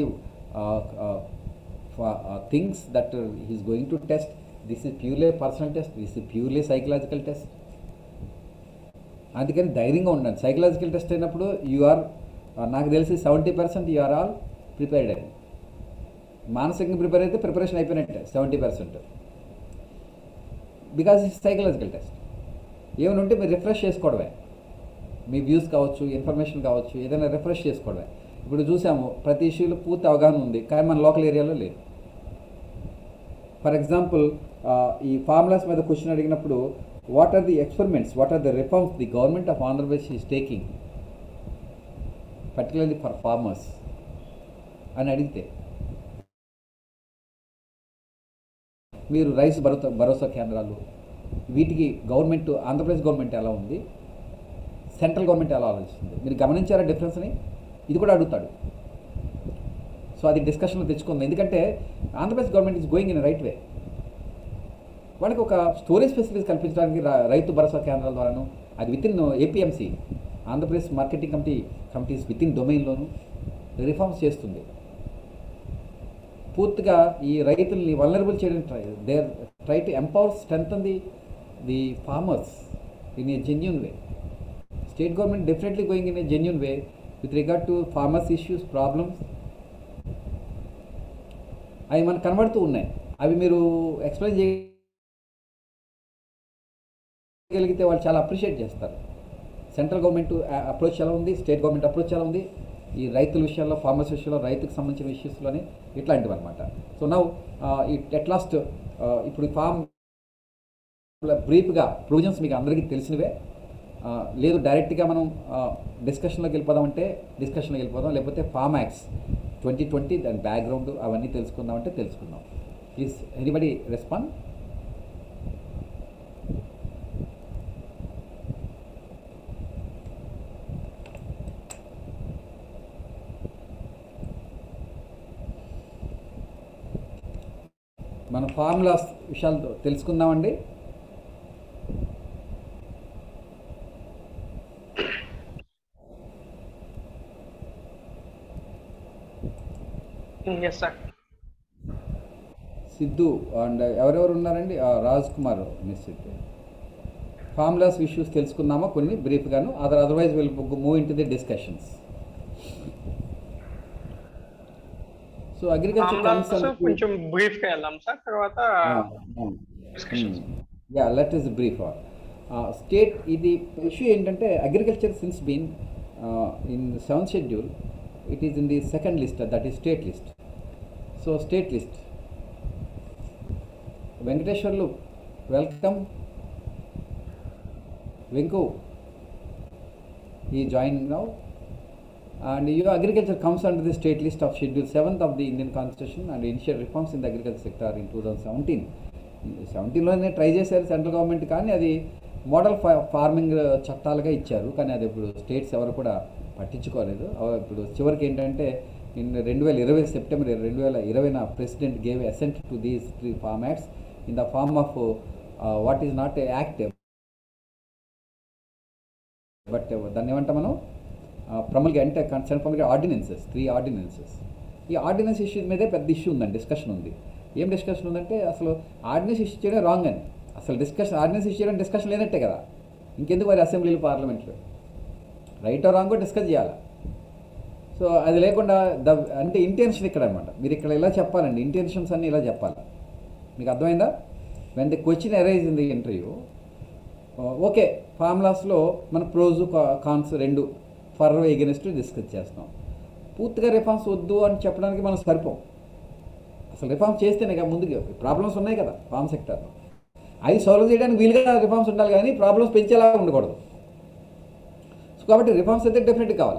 things that he's going to test. This is purely personal test, this is purely psychological test. అందుకని ధైర్యంగా ఉండండి. సైకలాజికల్ టెస్ట్ అయినప్పుడు యు ఆర్, నాకు తెలిసి seventy percent you are all prepared అయ్యి, మానసికంగా prepare అయితే preparation అయిపోయినట్టే seventy percent, because it's psychological test. ఏమైనా ఉంటే మీరు రిఫ్రెష్ చేసుకోవడమే, మీ వ్యూస్ కావచ్చు, ఇన్ఫర్మేషన్ కావచ్చు, ఏదైనా రిఫ్రెష్ చేసుకోవడమే. ఇప్పుడు చూసాము ప్రతి ఇష్యూలో పూర్తి అవగాహన ఉంది, కానీ మన లోకల్ ఏరియాలో లేదు. ఫర్ ఎగ్జాంపుల్, ఈ ఫార్ములాస్ మీద క్వశ్చన్ అడిగినప్పుడు, what are the experiments, what are the reforms the government of Andhra Pradesh is taking particularly for farmers అని అడిగితే, మీరు రైస్ భరోసా భరోసా కేంద్రాలు, వీటికి గవర్నమెంట్, ఆంధ్రప్రదేశ్ గవర్నమెంట్ ఎలా ఉంది, సెంట్రల్ గవర్నమెంట్ ఎలా ఆలోచిస్తుంది, మీరు గమనించారా డిఫరెన్స్ని? ఇది కూడా అడుగుతాడు. సో అది డిస్కషన్లో తెచ్చుకుంది, ఎందుకంటే Andhra Pradesh government is going in right way. వాళ్ళకి ఒక స్టోరేజ్ ఫెసిలిటీస్ కల్పించడానికి రైతు భరోసా కేంద్రాల ద్వారాను, అది within APMC, Andhra Pradesh marketing committee committees within డొమైన్లోను రిఫార్మ్స్ చేస్తుంది. పూర్తిగా ఈ రైతుల్ని వల్నరబుల్ చేయడం try they try to empower strengthen the the farmers in a genuine way. State government definitely going in a genuine way with regard to farmers issues, problems. అవి మనకు కనబడుతూ ఉన్నాయి. అవి మీరు ఎక్స్ప్లెయిన్ చేయగలిగితే వాళ్ళు చాలా అప్రిషియేట్ చేస్తారు. సెంట్రల్ గవర్నమెంట్ అప్రోచ్ ఎలా ఉంది, స్టేట్ గవర్నమెంట్ అప్రోచ్ ఎలా ఉంది, ఈ రైతుల విషయాల్లో, ఫార్మర్స్ విషయంలో, రైతుకు సంబంధించిన ఇష్యూస్లోనే ఇట్లాంటివి అనమాట. సో నౌ ఎట్ లాస్ట్, ఇప్పుడు ఫార్మ్ బ్రీఫ్గా ప్రొవిజన్స్ మీకు అందరికీ తెలిసినవే. లేదు డైరెక్ట్గా మనం డిస్కషన్లోకి వెళ్ళిపోదామంటే డిస్కషన్లోకి వెళ్ళిపోదాం, లేకపోతే ఫార్మ్ యాక్ట్స్ ట్వంటీ ట్వంటీ దాని బ్యాక్గ్రౌండ్ అవన్నీ తెలుసుకుందామంటే తెలుసుకుందాం. Is anybody respond? మన ఫార్ములాస్ విషయాలు తెలుసుకుందామండి. Yes sir. సిద్ధు అండ్ ఎవరెవరు ఉన్నారండి? Raj Kumar miss Siddhu. Formulas issues తెలుసుకుందామా కొన్ని బ్రీఫ్గాను, other otherwise will move into the discussions. So agriculture కొంచెం బ్రీఫ్ గా వెళ్దాం సార్, తర్వాత yeah let is brief. State ఇది ఇష్యూ ఏంటంటే, agriculture since been in seventh schedule, it is in the second list, that is state list. So state list, Venkateswarlu welcome. Venku ఈ joining now. And your agriculture comes under the state list of Schedule seventh of the Indian Constitution and initial reforms in the agriculture sector in two thousand seventeen. సెవెంటీన్లోనే try చేశారు central government, కానీ అది model ఫా farming చట్టాలుగా ఇచ్చారు, కానీ అది ఇప్పుడు states ఎవరు కూడా పట్టించుకోలేదు. ఇప్పుడు చివరికి ఏంటంటే, ఇన్ రెండు వేల ఇరవై సెప్టెంబర్ రెండు వేల ఇరవైన president gave assent to these three farm acts in the form of what is not a act, but దాన్ని ఏమంటాం మనం, ప్రమల్గా అంటే కన్సర్న్ ప్రమల్గా ఆర్డినెన్సెస్, త్రీ ఆర్డినెన్సెస్. ఈ ఆర్డినెన్స్ ఇష్యూ మీదే పెద్ద ఇష్యూ ఉందండి, డిస్కషన్ ఉంది. ఏం డిస్కషన్ ఉందంటే, అసలు ఆర్డినెన్స్ ఇష్యూ చేయడం రాంగ్ అని, అసలు డిస్కషన్ ఆర్డినెన్స్ ఇష్యూ చేయడం డిస్కషన్ లేనట్టే కదా, ఇంకెందుకు మరి అసెంబ్లీలో, పార్లమెంట్లో రైట్ ఆర్ రాంగో డిస్కస్ చేయాలి. సో అది లేకుండా ద అంటే ఇంటెన్షన్ ఇక్కడ అనమాట, మీరు ఇక్కడ ఇలా చెప్పాలండి, ఇంటెన్షన్స్ అన్నీ ఇలా చెప్పాలి. మీకు అర్థమైందా? When the question arise in the interview, okay ఫార్ములాస్లో మన ప్రోజు కాన్స్ రెండు ఫర్ ఎగెనిస్ట్ డిస్కస్ చేస్తాం. పూర్తిగా రిఫార్మ్స్ వద్దు అని చెప్పడానికి మనం సరిపోం. అసలు రిఫార్మ్స్ చేస్తేనే కదా ముందుకు, ప్రాబ్లమ్స్ ఉన్నాయి కదా ఫార్మ్ సెక్టర్లో, అవి సాల్వ్ చేయడానికి వీలుగా రిఫార్మ్స్ ఉండాలి, కానీ ప్రాబ్లమ్స్ పెంచేలా ఉండకూడదు. సో కాబట్టి రిఫార్మ్స్ అయితే డెఫినెట్గా కావాలి.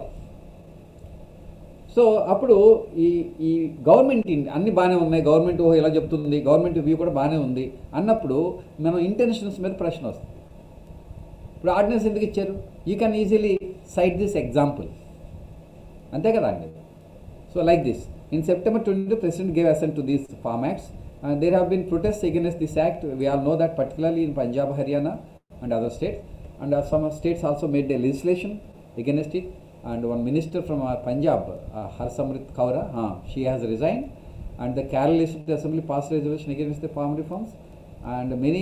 సో అప్పుడు ఈ ఈ గవర్నమెంట్ అన్నీ బాగానే ఉన్నాయి, గవర్నమెంట్ ఓహో ఇలా చెప్తుంది, గవర్నమెంట్ వ్యూ కూడా బాగానే ఉంది అన్నప్పుడు మనం ఇంటెన్షన్స్ మీద ప్రశ్న వస్తుంది. ఇప్పుడు ఆర్డినెన్స్ ఎందుకు ఇచ్చారు? You can easily cite this example, అంతే కదా అండి. So like this In September twenty, the President gave assent to these farm acts, and there have been protests against this act. We all know that, particularly in Punjab, Haryana, and other states, and uh, some states also made a legislation against it. And one minister from uh, Punjab, uh, Harsamrit Kaura, uh, she has resigned, and the Kerala Legislative Assembly passed a resolution against the farm reforms, and many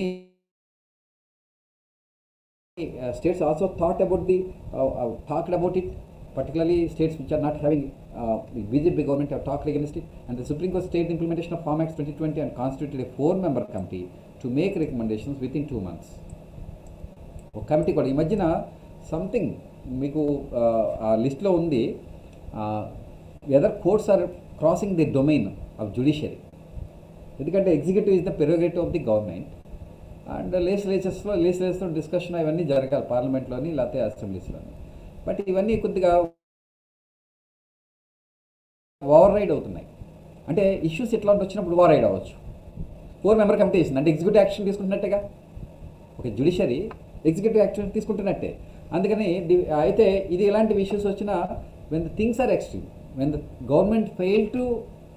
uh, states also thought about the uh, uh, talked about it. Particularly states which are not having uh, B J P government have talked against it, and the Supreme Court stayed the implementation of Farm Acts twenty twenty and constituted a four-member committee to make recommendations within two months. ఒక committee కూడా ఈ మధ్యన something మీకు ఆ లిస్ట్లో ఉంది, whether courts are crossing the domain of judiciary. ఎందుకంటే executive is the prerogative of the government, and లెజిస్లేచర్స్లో లెజిస్లేచర్స్లో డిస్కషన్ అవన్నీ జరగాలి పార్లమెంట్లోని లేకపోతే అసెంబ్లీస్లోని. బట్ ఇవన్నీ కొద్దిగా ఓవర్ రైడ్ అవుతున్నాయి. అంటే ఇష్యూస్ ఎట్లా వచ్చినప్పుడు ఓవర్ రైడ్ అవ్వచ్చు. ఫోర్ మెంబర్ కమిటీ వేసింది అంటే ఎగ్జిక్యూటివ్ యాక్షన్ తీసుకుంటున్నట్టేగా, ఒక జ్యుడిషియరీ ఎగ్జిక్యూటివ్ యాక్షన్ తీసుకుంటున్నట్టే. అందుకని అయితే ఇది ఎలాంటి ఇష్యూస్ వచ్చినా, when the things are extreme, when the government fail to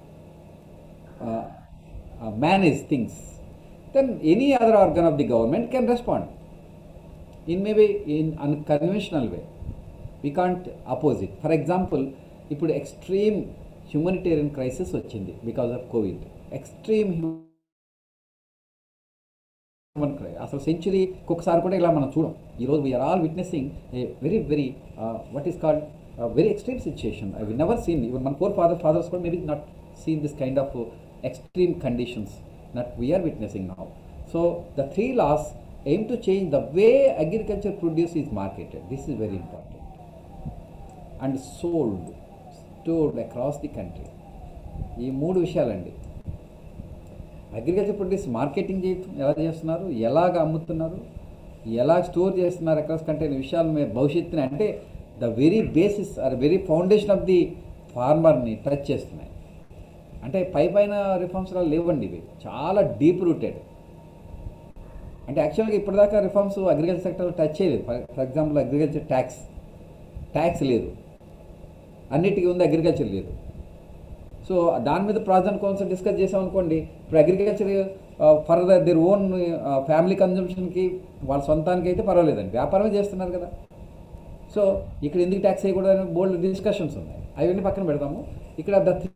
manage things, then any other organ of the government can respond in maybe in unconventional way. We can't oppose it. For example, ఇప్పుడు extreme humanitarian crisis వచ్చింది because of Covid. Extreme human cry అసలు century ఒక్కొక్కసారి కూడా ఇలా మనం చూడం. ఈరోజు we are all witnessing a very very what is called very extreme situation. I we never seen, even మన ఫోర్ ఫాదర్ ఫాదర్స్ కూడా maybe not seen this kind of extreme conditions that we are witnessing now. So the three laws aim to change the way agriculture produce is marketed. This is very important. And sold, stored across the country. ఈ మూడు విషయాలండి. Agriculture produce marketing చేయటం ఎలా చేస్తున్నారు, ఎలాగ అమ్ముతున్నారు, ఎలా store చేస్తున్నారు across country అనే విషయాలు మేము భవిష్యత్తుని, అంటే the very basis or very foundation of the ఫార్మర్ని టచ్ చేస్తున్నాయి. అంటే పై పైన రిఫార్మ్స్ లేవండి, ఇవి చాలా డీప్ రూటెడ్. అంటే యాక్చువల్గా ఇప్పటిదాకా రిఫార్మ్స్ అగ్రికల్చర్ సెక్టర్లో టచ్ చేయలేదు. For example agriculture tax tax లేదు, అన్నిటికీ ఉంది, అగ్రికల్చర్ లేదు. సో దాని మీద ప్రాస్ అండ్ కాన్స్ డిస్కస్ చేసామనుకోండి, ఇప్పుడు agriculture for their own family కన్జంప్షన్కి వాళ్ళ సొంతానికి అయితే పర్వాలేదండి, వ్యాపారమే చేస్తున్నారు కదా. సో ఇక్కడ ఎందుకు ట్యాక్స్ వేయకూడదని బోల్డ్ డిస్కషన్స్ ఉన్నాయి, అవన్నీ పక్కన పెడతాము. ఇక్కడ the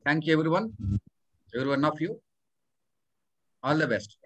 thank you every one, every one of you. All the best.